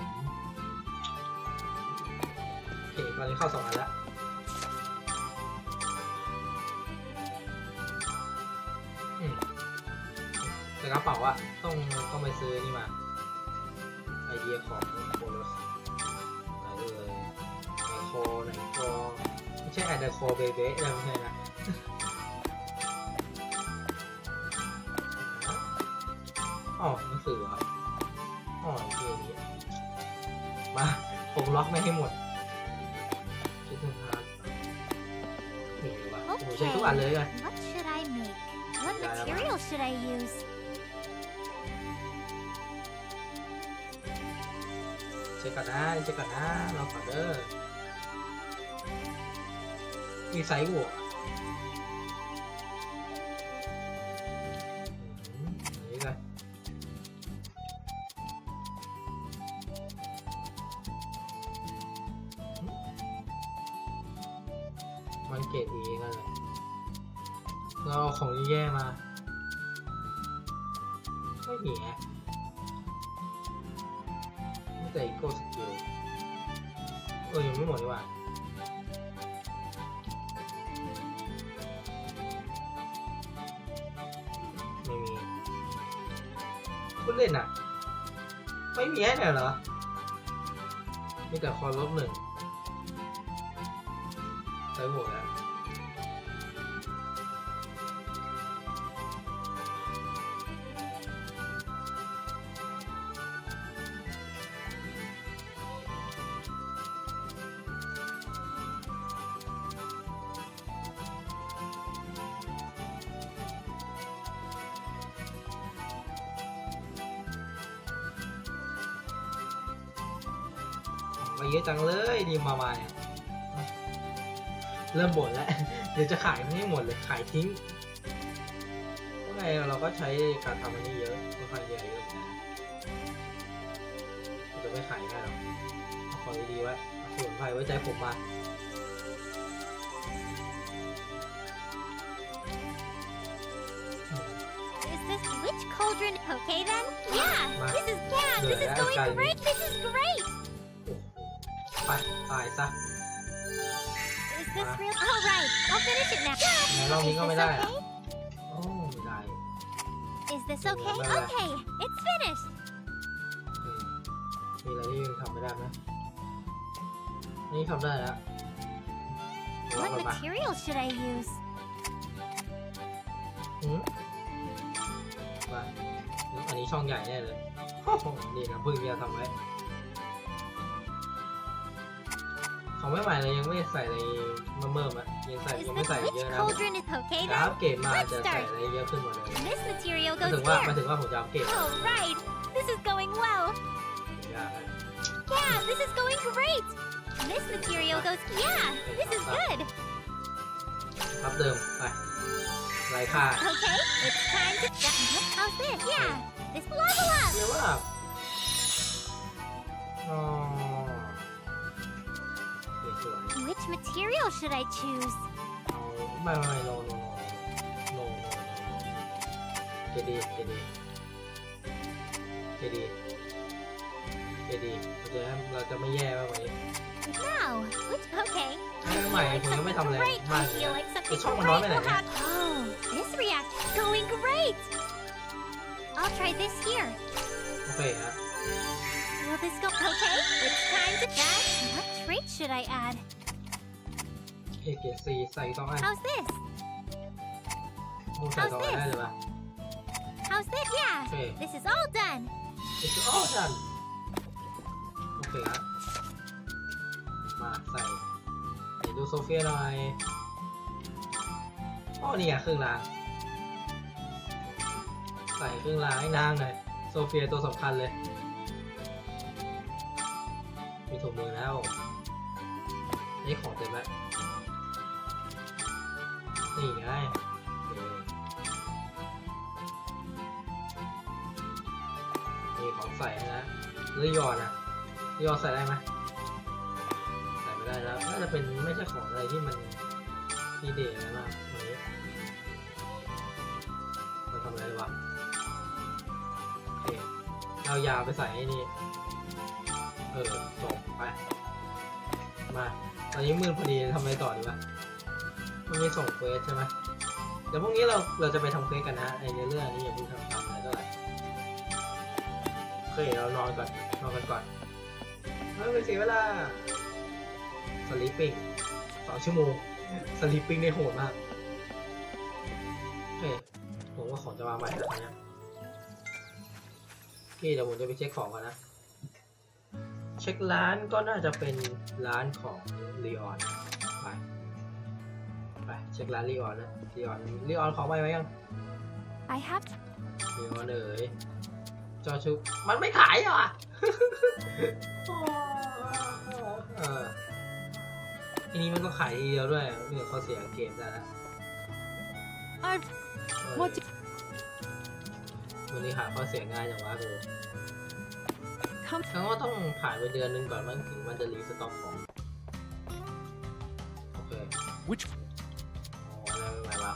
A: โอเคตอนนี้เข้า2 อันแล้วแต่กระเป๋าอะต้องไปซื้อนี่มาไอเดียของโคโลสไหนเลยไหนโคไม่ใช่แอดโคเบเบ้แล้วไม่ใช่นะอ๋อหนังสือครับอ๋อทีนี้มาผมล็อกไม่ให้หมดคิดถึงทางนี่วะผมใช้ทุกอันเลยไง
B: What should I make? What material should I use?
A: เช็คก่อนนะเราขอเด้อมีไซส์บวกมันเกรด E กันเลยเราเอาของแย่ๆมาไม่มีแฮะมีแต่ Eco Skill ยังไม่หมดดีกว่าไม่มีคุณเล่นอ่ะไม่มีแฮะเหรอมีแต่คอลบ 1ใช้หมดแล้วเยอะจังเลยดีมาเนี่ยเริ่มบ่นแล้ว เดี๋ยวจะขายไม่ให้หมดเลยขายทิ้งเพราะไงเราก็ใช้การทำอันนี้เยอะค่อนข้างเยอะจะไม่ขายง่ายหรอกเอาของดีๆไว้สมุนไพรไว้ใจผมมา
B: This witch cauldron, okay then? Yeah, this is going great. This is great.
A: ไปตายซะ
B: Is this real? All right, I'll finish it now.
A: ในรอบนี้ก็ไม่ได้อะโอ้ไม่ได้
B: Is this okay? Okay, it's finished.
A: มีอะไรที่ยังทำไม่ได้ไหมนี่ทำได้แล้ว
B: What material should I use?
A: มาอันนี้ช่องใหญ่แน่เลยนี่นะพึ่งจะทำไว้ของไม่ใหม่เลยยังไม่ใส่อะไรเมื่ออ่ะยังไม่ใส่เยอะนะแต่อัพเกรดมาจะใส่อะไรเยอะขึ้นมาเลยมาถึงว่าผมจะอัพเกรด
B: Alright, this is going well. Yeah, this is going great. This material goes. Yeah, this is good.
A: อัพเดิมไปไร้ค่า
B: Okay, it's time to. How's this? Yeah, this level up.
A: เรียกว่าอ๋อ
B: Which material should I choose?
A: ไม่ no เจดีเราจะไม่แย่มากกว่านี้
B: No, which okay.
A: ไม่ใหม่ผมยังไม่ทำอะไรมากเลยไอช่องมันน้อยไปไหนเนี่ย
B: Oh, this react going great. I'll try this here.
A: โอเคฮะ
B: Will this go okay? It's time to add. What trait should I add?
A: เกรด C ใส่ต้องอัน
B: How's this?
A: ใส่ต่อได้เลยป่ะ
B: How's this? Yeah.
A: Okay.
B: This is all done.
A: It's all done โอเคฮะมาใส่เดี๋ยวดูโซเฟียหน่อยอ๋อนี่อ่ะครึ่งล้างใส่ครึ่งล้างให้นางหน่อยโซเฟียตัวสำคัญเลยมีถุงมือแล้วนี่ของเต็มแล้วนี่ไงนี่ของใส่นะลีออนใส่ได้ไหมใส่ไม่ได้แล้วน่าจะเป็นไม่ใช่ของอะไรที่มันดีเด่นแล้วนะวันนี้มันทำอะไรวะโอเคเรายาวไปใส่ไอ้นี่ส่งไปมาตอนนี้มืดพอดีทำอะไรต่อดีวะพรุ่งนี้ส่งเควสใช่ไหมเดี๋ยวพรุ่งนี้เราจะไปทำเควสกันนะไอ้เรื่องนี้อย่าเพิ่งทำอะไรเท่าไหร่โอเคเรานอนกันก่อนไม่เป็นเสียเวลาสลีปปิ้ง2 ชั่วโมงสลีปปิ้งได้โหดมากโอเคผมว่าของจะมาใหม่แล้วนะโอเคเดี๋ยวผมจะไปเช็คของก่อนนะเช็คร้านก็น่าจะเป็นร้านของลีออนไปเช็คร้านลีออนนะลีออนของใหม่ไหมยัง
E: I have.
A: ลีออนจอชุบมันไม่ขายเหรอทีนี้มันก็ขายทีเดียวด้วยเนี่ยเขาเสียเกมได้แล้ว
E: What?
A: วันนี้หาข้อเสียง่ายอย่างว่ากู
E: Come.
A: ทั้งว่าต้องผ่านไปเดือนนึงก่อนมันถึงมันจะรีสต็อกของโอเค
C: Which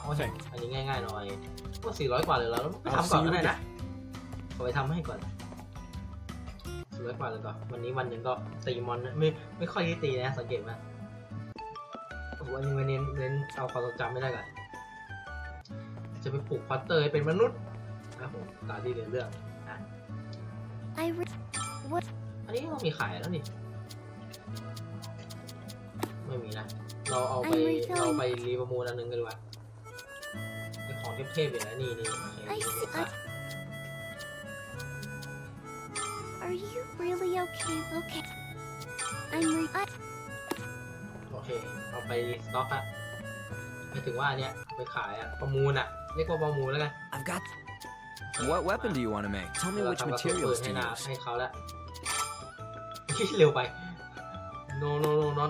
A: โอเคอันนี้ง่ายๆหน่อยก็400 กว่าเลยแล้วไปทำก่อนก็ได้นะขอไปทำให้ก่อน400 กว่าเลยก่อนวันนี้วันหนึ่งก็ตีมอนไม่ค่อยได้ตีนะสังเกตไหมวันนี้เน้นเอาความทรงจำไม่ได้ก่อนจะไปปลูกพอตเตอร์ให้เป็นมนุษย์นะผมตามที่เรื่องนะอันนี้เรามีขายแล้วนี่ไม่มีนะเราเอาไปรีประมูลอันนึงกันดีกว่าไอของเทพๆอย่างนั้นนี่
B: Are you really okay? Okay.
A: โอเคเอาไปสต็อกอะไม่ถึงว่าเนี่ยไปขายอะประมูลอะเรียกว่าประมูลแล้วกัน
D: I've got. What weapon do you want to make? Tell me which materials to use.
A: ให้เขาแล้วเร็วไป no not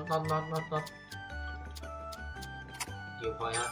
A: อยู่พอฮะ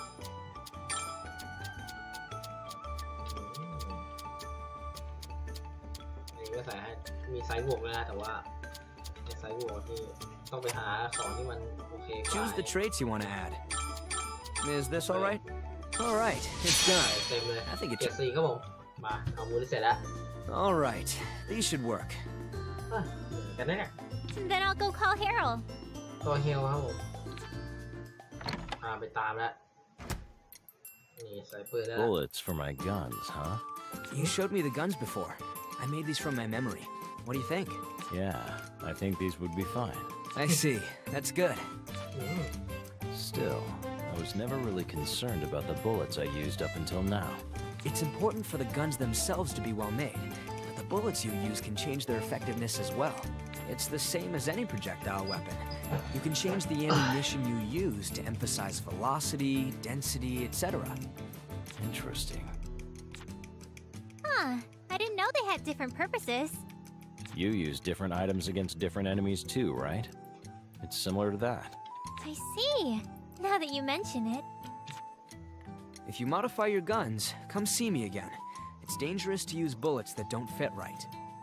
A: นี่ก็ใส่ให้มีไซส์บวกเลยนะแต่ว่าในไซส์บวกที่ต้องไปหาของที่มันโอเค
D: Choose the traits you want to add. Is this all right? All right, it's done.
A: เต็มเลย
D: I think it
A: เกีย
D: should.
A: ร์4ครับผมมาเอามูลที่เสร็จแล้ว
D: All right, these should work.
A: กันได้เนี่ย
B: Then I'll go call Harold.
A: ตัวเฮลครับผมไปตามแล้วนี่ใส่ปืนแล้ว
F: Bullets for my guns, huh?
D: You showed me the guns before. I made these from my memory. What do you think?
F: Yeah, I think these would be fine.
D: I see. That's good.
F: Still, I was never really concerned about the bullets I used up until now.
D: It's important for the guns themselves to be well made, but the bullets you use can change their effectiveness as well. It's the same as any projectile weapon. You can change the ammunition you use to emphasize velocity, density, etc.
F: Interesting.
B: Huh. I didn't know they had different purposes.
F: You use different items against different enemies too, right? It's similar to that.
B: I see. Now that you mention it.
D: If you modify your guns, come see me again. It's dangerous to use bullets that don't fit right.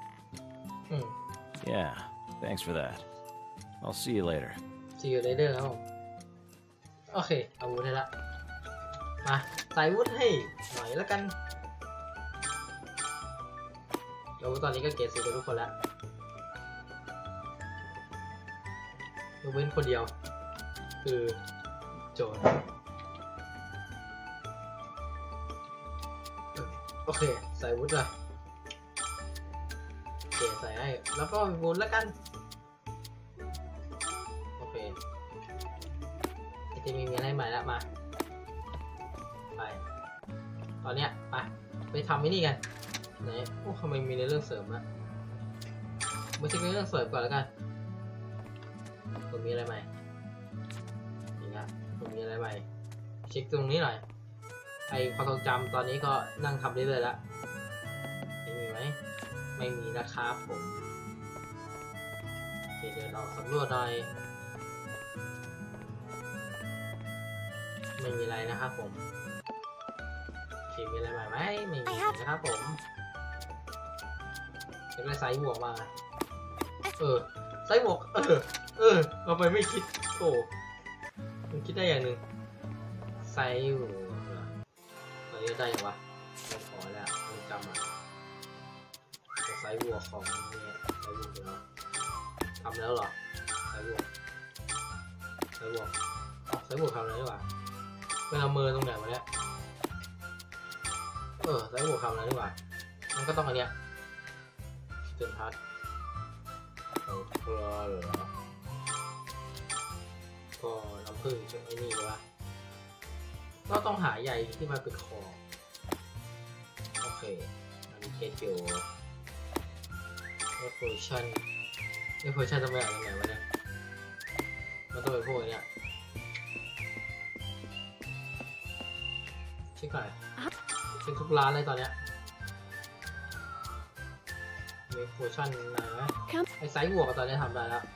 F: Yeah, thanks for that. I'll see you later.
A: See you later ครับผมโอเคเอาวุธให้ละมาใส่วุธให้หน่อยแล้วกันเดี๋ยวตอนนี้ก็เกรด4กันทุกคนแล้วยกเว้นคนเดียวคือโจนโอเคใส่วุธเลยโอเคใส่ให้แล้วก็วุธแล้วกันโอเคจะมีอะไรใหม่แล้วมาไปตอนเนี้ยไปทำไอ้นี่กันไหนโอ้ทำไมมีในเรื่องเสริมอะมาเช็คในเรื่องเสริมก่อนแล้วกันผมมีอะไรใหม่อย่างเงี้ยผมมีอะไรใหม่เช็คตรงนี้หน่อยไอความทรงจำตอนนี้ก็นั่งทำเรื่อยๆแล้วมีไหมไม่มีนะครับผมเดินออกสำรวจหน่อยไม่มีอะไรนะครับผมมีอะไรใหม่ไหมไม่มีนะครับผมเดี๋ยวไซส์บวกมาไซส์บวกเราไปไม่คิดโอ้มันคิดได้อย่างหนึ่งไซส์บวกตอนนี้ได้ยังวะไม่พอแล้วมันจำอ่ะไซส์บวกของเนี่ยไซส์บวกเดี๋ยวทำแล้วเหรอไซส์บวกไซส์บวกทำแล้วดีกว่าเป็นเอามือตรงไหนวะเนี่ยไซส์บวกทำแล้วดีกว่ามันก็ต้องอันเนี้ยจนพัดเหรอก็น้ำผึ้งใช่ไหมนี่วะก็ต้องหาใยที่มาเป็นคอโอเคอันนี้เคสเกี่ยวโพชั่นต้องไปอ่านยังไงวะเนี่ยมันต้องเป็นพวกเนี้ยเช็คก่อนเช็คทุกร้านเลยตอนเนี้ยมีโพชั่นอะไรไหมไอไซส์บวกตอนนี้ทำได้แล้ว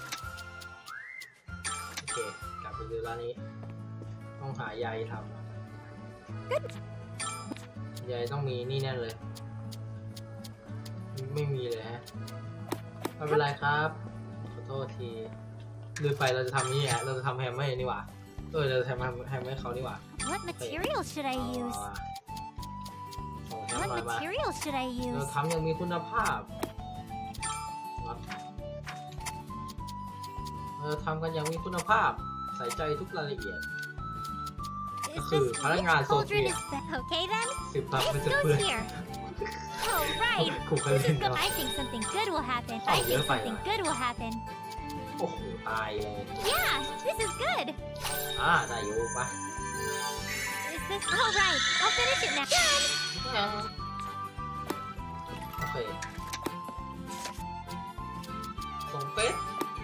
A: โอเคกลับไปดูร้านนี้ต้องหาใยทำใยต้องมีนี่แน่เลยไม่มีเลยฮะไม่เป็นไรครับขอโทษทีลืมไปเราจะทำนี่ฮะเราจะทำแฮมให้นี่หว่าเราจะทำแฮมให้เขานี่หว่า
B: What material should I use?
A: ส่งแฮม
B: What
A: หน่อยมา
B: material should I
A: เรา
B: use?
A: ทำอย่างมีคุณภาพทำกันอย่างมีคุณภาพใส่ใจทุกรายละเอียด
B: Is
A: Ừ,
B: this
A: khá là ngàn
B: this
A: sột
B: cauldron
A: kìa.
B: is okay then?
A: สิบตับไม่
B: This
A: จะเพื่อน
B: goes here. Oh right.
A: ขู่กัน
B: This
A: เล่น
B: is
A: เนาะ
B: good. I think something good will happen.
A: Oh,
B: I think
A: you're fine.
B: something good will happen.
A: โอ้โหตายเลย
B: Yeah, this is good.
A: ได้อยู่ปะ
B: Is this all right? I'll finish it now. Done.
A: โอเคส่งเฟส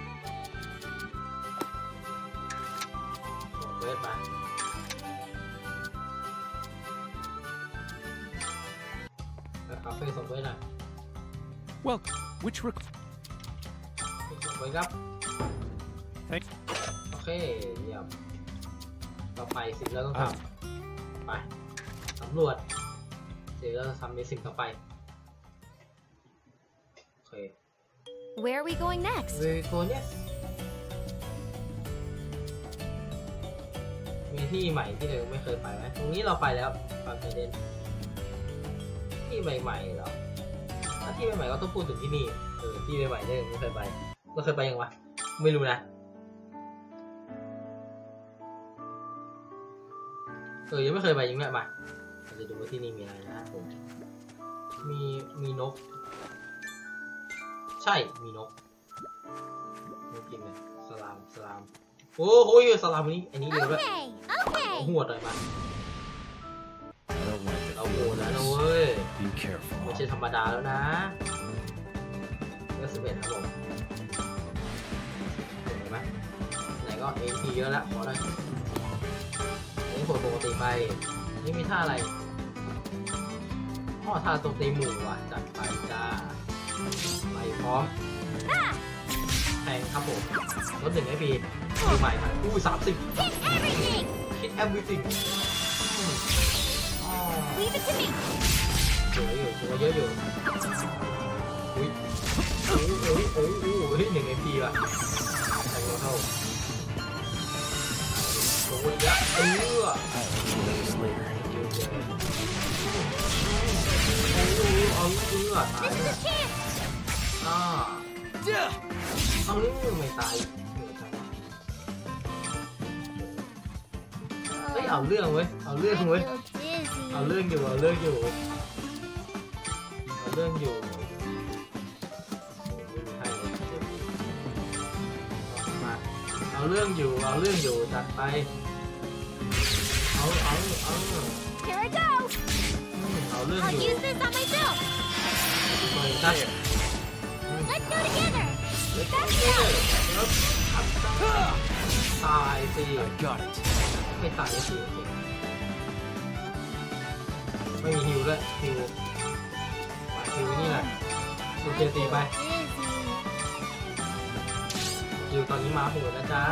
A: ส่งเฟสมาคาเฟ่ส่งเฟสหน่อย
C: Well, which
A: ส่งเฟสครับ
C: Thanks.
A: โอเคเยี่ยมต่อไปสิ่งเราต้องทำไปสำรวจสิ่งเราต้องทำในสิ่งต่อไปโอเค
B: Where are we going next?
A: เวโกเนี่ยมีที่ใหม่ที่เราไม่เคยไปไหมตรงนี้เราไปแล้วฟาร์มเดนที่ใหม่ๆเหรอถ้าที่ใหม่ๆก็ต้องพูดถึงที่นี่ที่ใหม่ๆเนี่ยไม่เคยไปเราเคยไปยังวะไม่รู้นะยังไม่เคยไปยังไงมาเราจะดูว่าที่นี่มีอะไรนะผมมีนกใช่มีนกจริงเลยสลามโอ้โหสลามอันนี้เดียวด้วย
B: Okay,
A: เอา
B: okay.
A: หัวหน่อยมา
F: I don't like the
A: เอาหัว
F: feel
A: แล้ว
F: of
A: นะ
F: this.
A: เว้ย
F: Be careful.
A: ไม่ใช่ธรรมดาแล้วนะเลือก11ครับผมเห็นไหมไหนก็ AP เยอะแล้วขอหน่อยนี่ผลปกติไปนี่มีท่าอะไรท่าโจมตีหมู่ว่ะจัดไปจ้าไปพร้อมแทงครับผมลด1 AP ดูใหม่ครับ30
B: Hit everything.
A: คิด everything
B: Leave it to me.
A: สวยอยู่ตัวเยอะอยู่อุ้ย1 AP ว่ะแทงเข้าโอ้ยยะ
F: I'll do this later.
A: ตาย
B: This
A: เลย
B: is a chance.
A: ไม่ตายเฮ้ยเอาเรื่องเว้ย
B: I feel dizzy.
A: เอาเรื่องอยู่มาเอาเรื่องอยู่จัดไปเอา
B: Here I go.
A: เอาเรื่อง
B: I'll
A: อยู่
B: use this on myself.
A: เปิดตัด
B: Let's go together.
A: ตายสิ
F: I got it.
A: ไม่ตายสิไม่มีฮิวด้วยฮิวนี่แหละโอเคตีไป
B: Dizzy.
A: ฮิวตอนนี้มาโหดนะจ๊ะ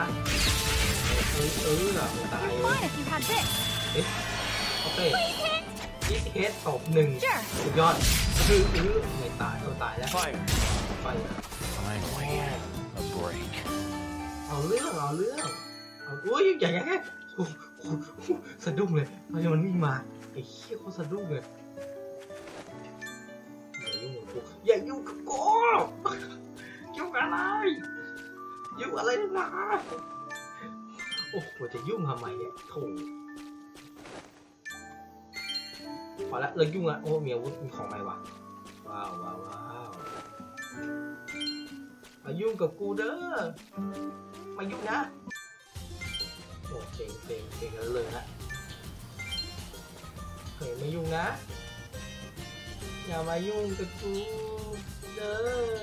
A: ไม่ตาย
E: Fine if you had this.
A: โอเค
B: Please hit.
A: ยิงเฮดตบ1
E: Sure.
A: สุดยอดไม่ตายตายแล้ว
F: Fire.
A: ไป
F: Finally, a break.
A: เอาเรื่องอุ้ยอย่างเงี้ยสะดุ้งเลยพอมันวิ่งมาไอ้เหี้ยเขาสะดุ้งเลยอย่ายุ่งกับกูยุ่งอะไรนะโอ้โหจะยุ่งทำไมเนี่ยโถพอละเลิกยุ่งละโอ้มีอาวุธมีของใหม่ว่ะว้าวมายุ่งกับกูเด้อมายุ่งนะโอ้เก่งแล้วเลยนะเฮ้ยไม่ยุ่งนะอย่ามายุ่งกับกูเด้อ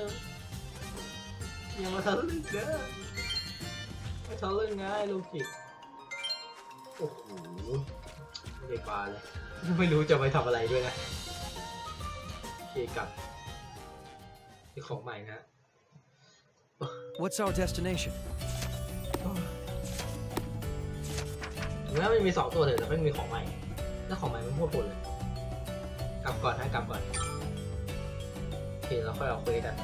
A: อย่ามาทะลึ่งเด้อไม่ทะลึ่งนะไอ้ลูกกิจโอ้โหไม่ได้ปลาเลยไม่รู้จะไปทำอะไรด้วยนะเกกับที่ของใหม่นะ
D: What's our destination?
A: ถึงแม้มันมี2ตัวแต่ไม่มีของใหม่แล้วของใหม่มันพูดเลยกลับก่อนโอเคเราค่อยเอาเควสกัน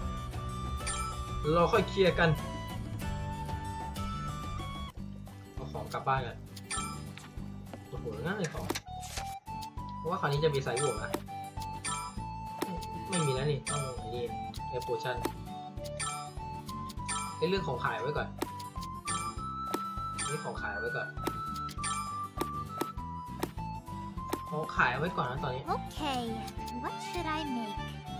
A: เราค่อยเคลียร์กันเอาของกลับบ้านกันโอ้โหง่ายของเพราะว่าคราวนี้จะมีสายบวกนะไม่มีแล้วนี่ต้องอันนี้เอฟโพชั่นเรื่องของขายไว้ก่อนนี่ของขายไว้ก่อนของขายไว้ก่อนนะตอนนี้
B: Okay, what should I make?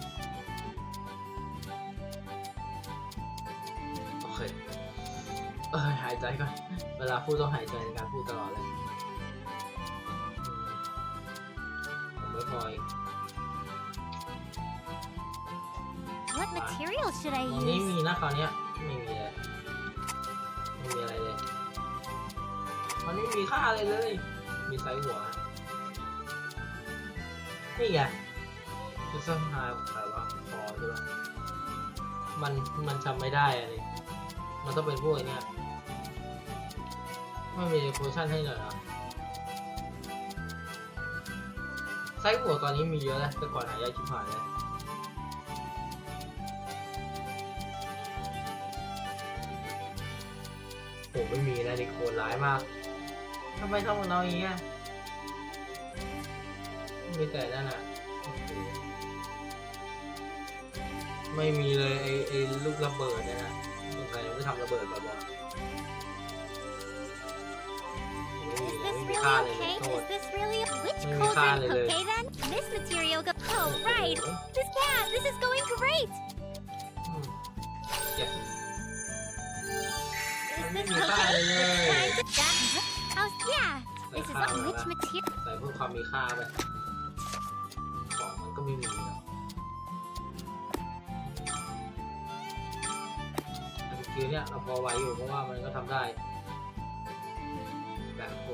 A: โอเคหายใจก่อนเวลาพูดต้องหายใจในการพูดตลอดเลยผมไม่พออีก
B: What material should I
A: ตอนนี้
B: use?
A: มีนะคราวนี้ไม่มีเลยไม่มีอะไรเลยมันไม่มีค่าอะไรเลยมีไซส์หัวนี่ไงชุดเสื้อผ้าขายว่าคอใช่ไหมมันจำไม่ได้อะไรมันต้องเป็นพวกไอ้เนี่ยไม่มีโพชั่นให้เลยเหรอไซส์หัวตอนนี้มีเยอะแล้วแต่ก่อนหายากชิบหายเลยผมไม่มีนะนี่โคตรร้ายมากทำไมทำกับเราอย่างเงี้ยมีแต่นั่นน่ะไม่มีเลยไอ้ลูกระเบิดเนี่ยนะสงสัยยังไม่ทำระเบิดแบบว่าไม่มีค่าเลยโทษ
B: Is this really which
A: Maybe
B: cauldron?
A: kinda good.
B: Okay then. This material go. Oh right. This is going great.
A: yes
B: Is
A: Maybe
B: this okay?
A: kinda good.
B: It's time to how's yeah. This is
A: kinda
B: which
A: good.
B: material?
A: ใส่เพิ่มความมีค่าไปของมันก็ไม่มีนะคือเนี่ยเราพอไหวอยู่เพราะว่ามันก็ทำได้แบบโห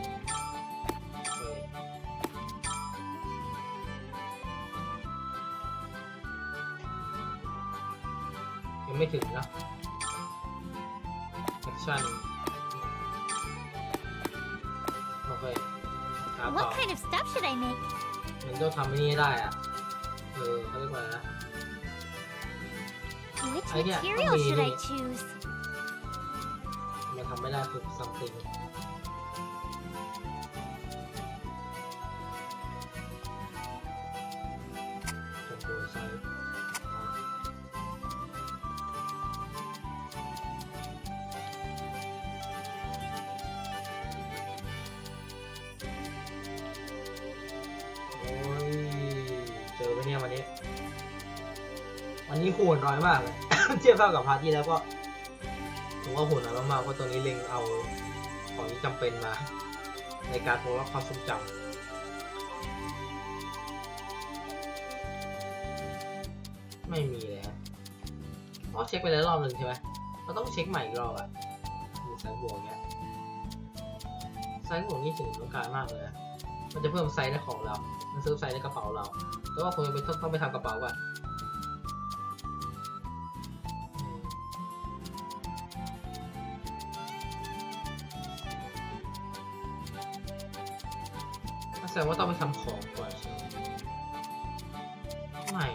A: ยังไม่ถึงนะแอคชั่นโอเคหาต่อ
B: What kind of stuff should I make?
A: มันต้องทำนี่ได้อ่ะเขาเรียกว่าอะไรนะ
B: Which
A: I get-
B: material
A: maybe-
B: should I choose?
A: มันทำไม่ได้คือ something ผมดูไซส์โอ้ยเจอไหมเนี่ยวันนี้โหดน้อยมากเลย เทียบเท่ากับพาร์ทที่แล้วก็ผมว่าโหดน้อยมากๆเพราะตัวนี้เล็งเอาของที่จำเป็นมาในการโปรว่าความทรงจำไม่มีเลยฮะอ๋อเช็คไปแล้วรอบหนึ่งใช่ไหมเราต้องเช็คใหม่อีกรอบอ่ะมีไซส์บวกเนี้ยไซส์บวกนี่ถึงต้องการมากเลยนะมันจะเพิ่มไซส์ในของเรามันซื้อไซส์ในกระเป๋าเราแต่ว่าควรจะต้องไปทำกระเป๋าก่อนแสดงว่าต้องไปทำของก่อนใช่ไหมไม่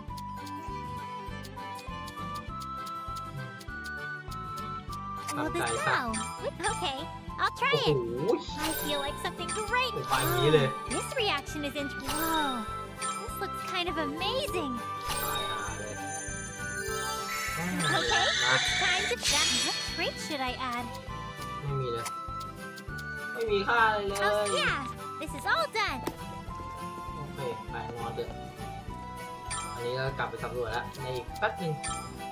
A: ทำใจ
B: This
A: ซะ
B: now. Okay, I'll
A: โอ้
B: try
A: โห
B: it. I feel like something great.
A: ไปอย่างนี้เลย
B: This reaction is Whoa, this looks kind of amazing.
A: ตายหาเลย
B: Okay,
A: มา
B: it's time to check. What trait should I add?
A: ไม่มีเลย ไม่มีค่าอะไรเลย
B: Oh yeah, this is all done.
A: โอเคไปนอนเถอะอันนี้เรากลับไปสำรวจแล้วในอีกแป๊บนึง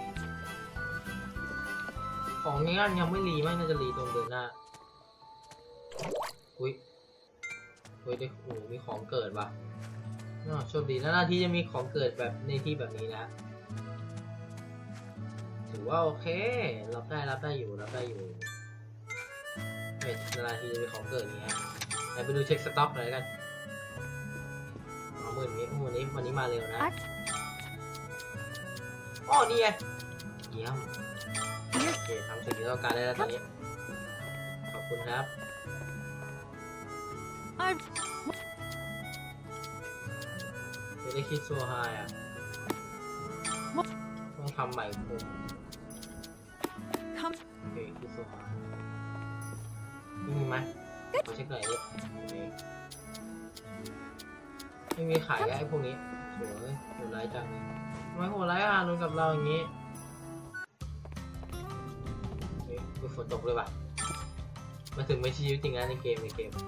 A: ของงานยังไม่รีไม่น่าจะรีตรงเดินหน้าอุ้ยได้โอ้มีของเกิดว่ะโชคดีนะหน้าที่จะมีของเกิดแบบในที่แบบนี้นะถือว่าโอเครับได้อยู่เฮ้ยนาทีจะมีของเกิดอย่างเงี้ยไปดูเช็คสต็อกหน่อยกันวันนี้มาเร็วนะอ๋อนี่ไงเยี่ยมโอเคทำสิ่งที่ต้องการได้แล้วตอนนี้ขอบคุณครับไม่ได้คิดซัวไฮอ่ะต้องทำใหม่ผมโอเคคิดซัวไฮมีไหมขอเช็คหน่อยดิไม่มีขายไอ้พวกนี้โหยโหดร้ายจังทำไมโหดร้ายอ่ะโดนกับเราอย่างนี้คือฝนตกเลยว่ะมาถึงไม่ใช่ชีวิตจริงนะในเกม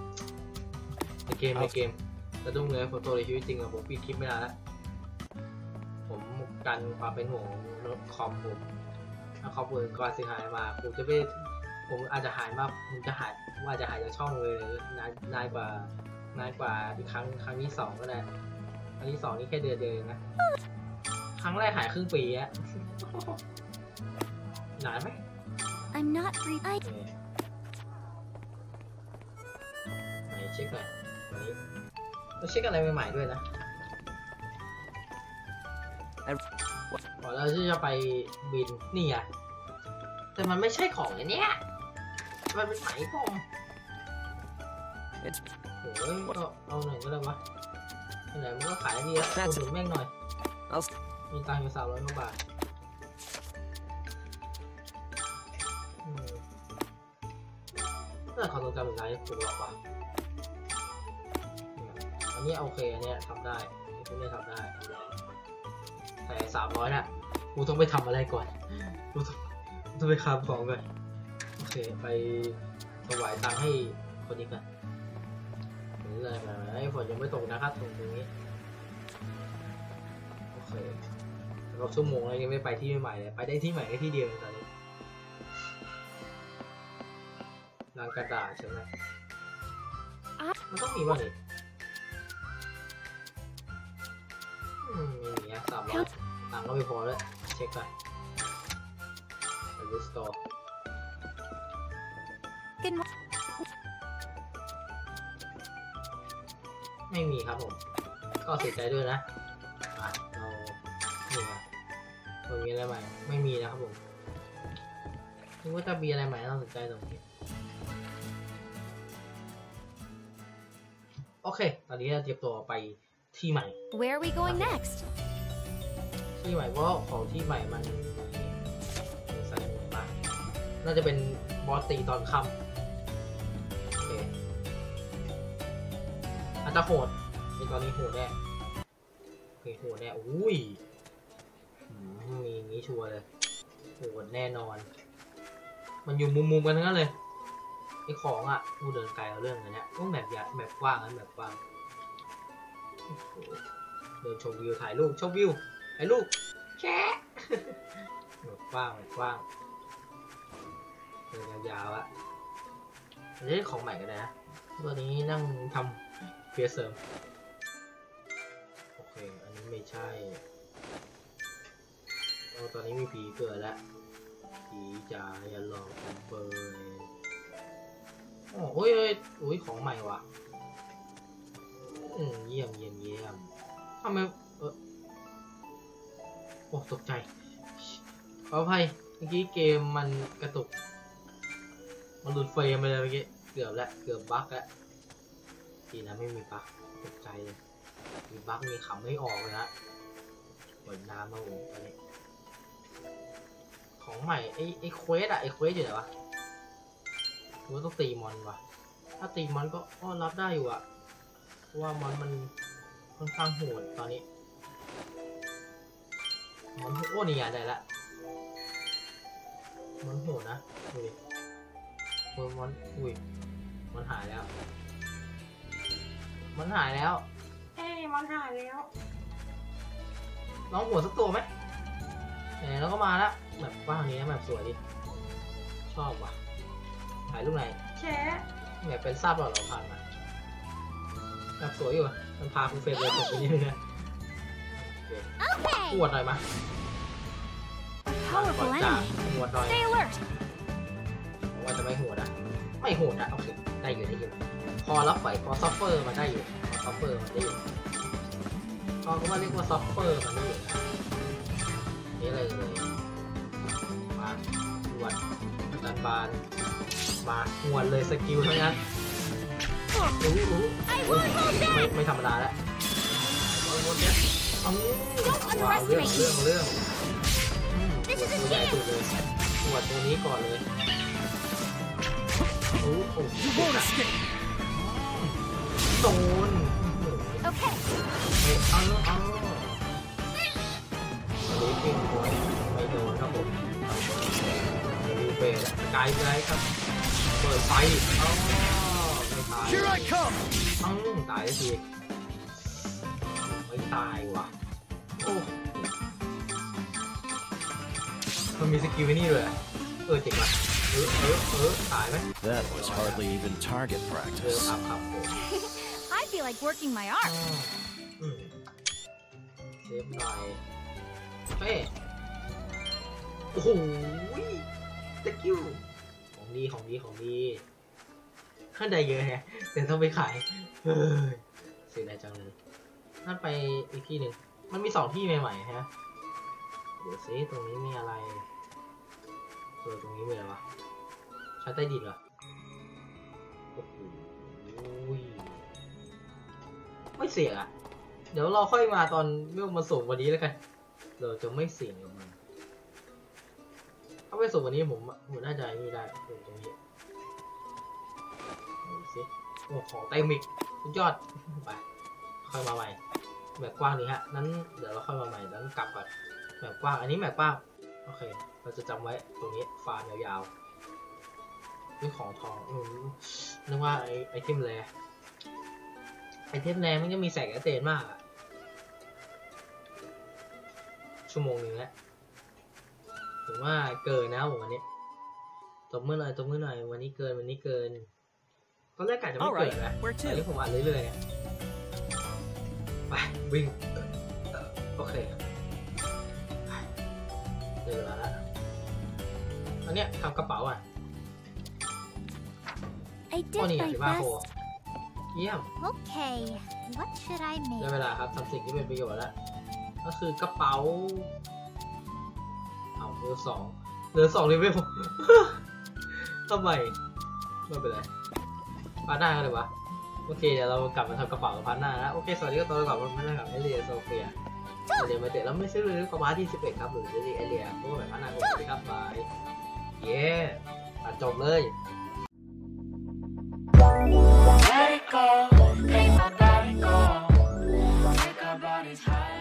A: แต่ดุ้งเลยฝนตกในชีวิตจริงอะผมปิดคลิปไม่ได้แล้วผมกันความเป็นห่วงคอมผมถ้าคอมผมก่อนสิหายมาผมอาจจะหายมากผมจะหายว่าจะหายจากช่องเลยนานกว่าอีกครั้งที่2ก็ได้ครั้งที่2นี่แค่เดือนนะครั้งแรกหายครึ่งปีอะนานไหม
B: I'm not free.
A: ไหนเช็คหน่อยวันนี้เราเช็คอะไรใหม่ๆด้วยนะก่อนเราจะไปบินนี่อ่ะแต่มันไม่ใช่ของไอ้เนี้ยมันเป็นไหมพรมโอ้ยก็เอาหน่อยก็ได้วะไหนมันก็ขายดีแล้วอุดหนุนแม่งหน่อยมีตังค์อยู่300 กว่าบาทแต่ความทรงจำสุดท้ายถูกหลอกว่ะอันนี้โอเคอันนี้ทำได้อันนี้ทำได้แต่300น่ะกูต้องไปทำอะไรก่อนกูต้องไปคาบของก่อนโอเคไปถวายตังค์ให้คนนี้ก่อนนี่เลยมาไอ้ฝนยังไม่ตกนะครับตรงนี้โอเคเราชั่วโมงแล้วยังไม่ไปที่ใหม่เลยไปได้ที่ใหม่แค่ที่เดียวตอนนี้ลังกระดาษใช่ไหมมันต้องมีบ้างนี่ไม่มีนะ300ตังค์ก็ไม่พอแล้วเช็คไปรีสโตร์ไม่มีครับผมก็เสียใจด้วยนะเรานี่ไงมีอะไรใหม่ไม่มีนะครับผมคิดว่าจะมีอะไรใหม่น่าสนใจตรงนี้โอเคตอนนี้เราเตรียมตัวไปที่ใหม่
B: Where are we going next?
A: ที่ใหม่เพราะของที่ใหม่มันใส่หมวกมาน่าจะเป็นบอสตีตอนค่ำโอเคอาจจะโหดในตอนนี้โหดแน่โหดแน่อุ้ยมีนี้ชัวร์เลยโหดแน่นอนมันอยู่มุมกันทั้งนั้นเลยไอ้ของอ่ะกูเดินไกลเอาเรื่องเลยเนี่ยต้องแบบใหญ่แบบกว้างนั้นแบบกว้างเดินชมวิวถ่ายรูปชมวิวถ่ายรูปแค่แบบกว้างเดินยาวๆอะอันนี้ของใหม่กันนะตัวนี้นั่งทำเฟียเสริมโอเคอันนี้ไม่ใช่ตอนนี้มีผีเกิดแล้วผีจ๋าอย่าหลอกผมเบยโอ้ยของใหม่ว่ะเยี่ยมทำไมโอ้ตกใจขออภัยเมื่อกี้เกมมันกระตุกมันหลุดเฟรมไปเลยเมื่อกี้เกือบบั๊กแล้วทีนั้นไม่มีบั๊กตกใจเลยมีบั๊กมีขำไม่ออกเลยนะเหมือนน้ำมาโอ้อะไรของใหม่ไอ้เควสอยู่ไหนวะว่าต้องตีมอนว่ะถ้าตีมอนก็รับได้อยู่อะเพราะว่ามอนมันค่อนข้างโหดตอนนี้มอนนี่ไงได้ละมอนโหดนะดูดิมอนมันหายแล้วมอนหายแล้วลองหัวสักตัวไหมแล้วก็มาแล้วแบบว่าทางนี้นะแบบสวยดิชอบว่ะถ่ายรูปไหนแชร์แบบเป็นซับเราผ่านมาแบบสวยอยู่มันพาคุณเฟรมเลยตกไปนี่เลยนะปวดหน่อยมาก่อนจ้าหัวหน่อยว่าจะไม่หัวนะไม่โหดนะโอเคได้อยู่พอรับไหวพอซัฟเฟอร์มันได้อยู่ก็มาเรียกว่าซัฟเฟอร์มันได้อยู่นี่เลยมาหวดดันบานมาหวดเลยสกิลเท่านั้นไม่ธรรมดาแล้ววนเนี้ยว้าวเรื่องตัวใหญ่สุดเลยหวดตัวนี้ก่อนเลยโอ้โหโดน
B: Okay.
A: อันนี้เก่งกว่าไม่โดนครับผมรีเฟรชไกลครับเปิดไฟไม่ตาย
C: Here I come.
A: ตายทีไม่ตายว่ะโอ้มันมีสกิลนี่เลยเจ๋งว่ะตายไหม
F: That was hardly even target
A: ครับ
B: I feel like working my arm.
A: เซฟหน่อยเป้โอ้โหสกิลของดีข้างใดเยอะแฮะแต่ต้องไปขายเสียดายจังเลยนั่นไปอีกที่หนึ่งมันมี2ที่ใหม่ๆฮะเดี๋ยวซิตรงนี้มีอะไรตรงนี้มีอะไรวะชั้นใต้ดินเหรอโอ้โหไม่เสี่ยงอ่ะเดี๋ยวเราค่อยมาตอนเมื่อมาส่งวันนี้แล้วกันเราจะไม่เสี่ยงกับมันถ้าไม่ส่งวันนี้ผมน่าจะนี่ได้ตรงนี้ดูสิโอ้ของเต็มอีกสุดยอดไปค่อยมาใหม่แบบกว้างนี้ฮะนั้นเดี๋ยวเราค่อยมาใหม่นั้นกลับก่อนแบบกว้างอันนี้แบบกว้างโอเคเราจะจำไว้ตรงนี้ฟาร์มยาวๆนี่ของทองนึกว่าไอเทมแรมันจะมีแสงเตนมากชั่วโมงนึงแล้วถึงว่าเกินนะผมวันนี้ตบมือหน่อยวันนี้เกินตอนแรกกะจะไม่เกินนะแต่ที่ผมอ่านเรื่อยๆไปวิ่งโอเคเจอแล้วอันเนี้ยทำกระเป๋าอ่ะ
B: I
A: ข้อ
B: did
A: นี้
B: my
A: 15 โค
B: best.
A: เยี่ยม
B: Okay, what should I
A: ได้
B: make?
A: เวลาครับทำสิ่งที่เป็นประโยชน์แล้วก็คือกระเป๋าเอาเหลือ2เลเวล ทำไมไม่เป็นไรพาร์ทหน้ากันเลยวะโอเคเดี๋ยวเรากลับมาทำกระเป๋าพาร์ทหน้านะโอเคสวัสดีก็ตัวก่อนมานะครับเอเลียโซเฟียเดี๋ยวมาเตะแล้วไม่ซื้อเลยกับพาร์ทที่11ครับหรือเอเลียพวกแบบพาร์ทหน้าก็สวัสดีครับบายเย้ตัดจบเลย
G: Let it go, make my body go, make our bodies high.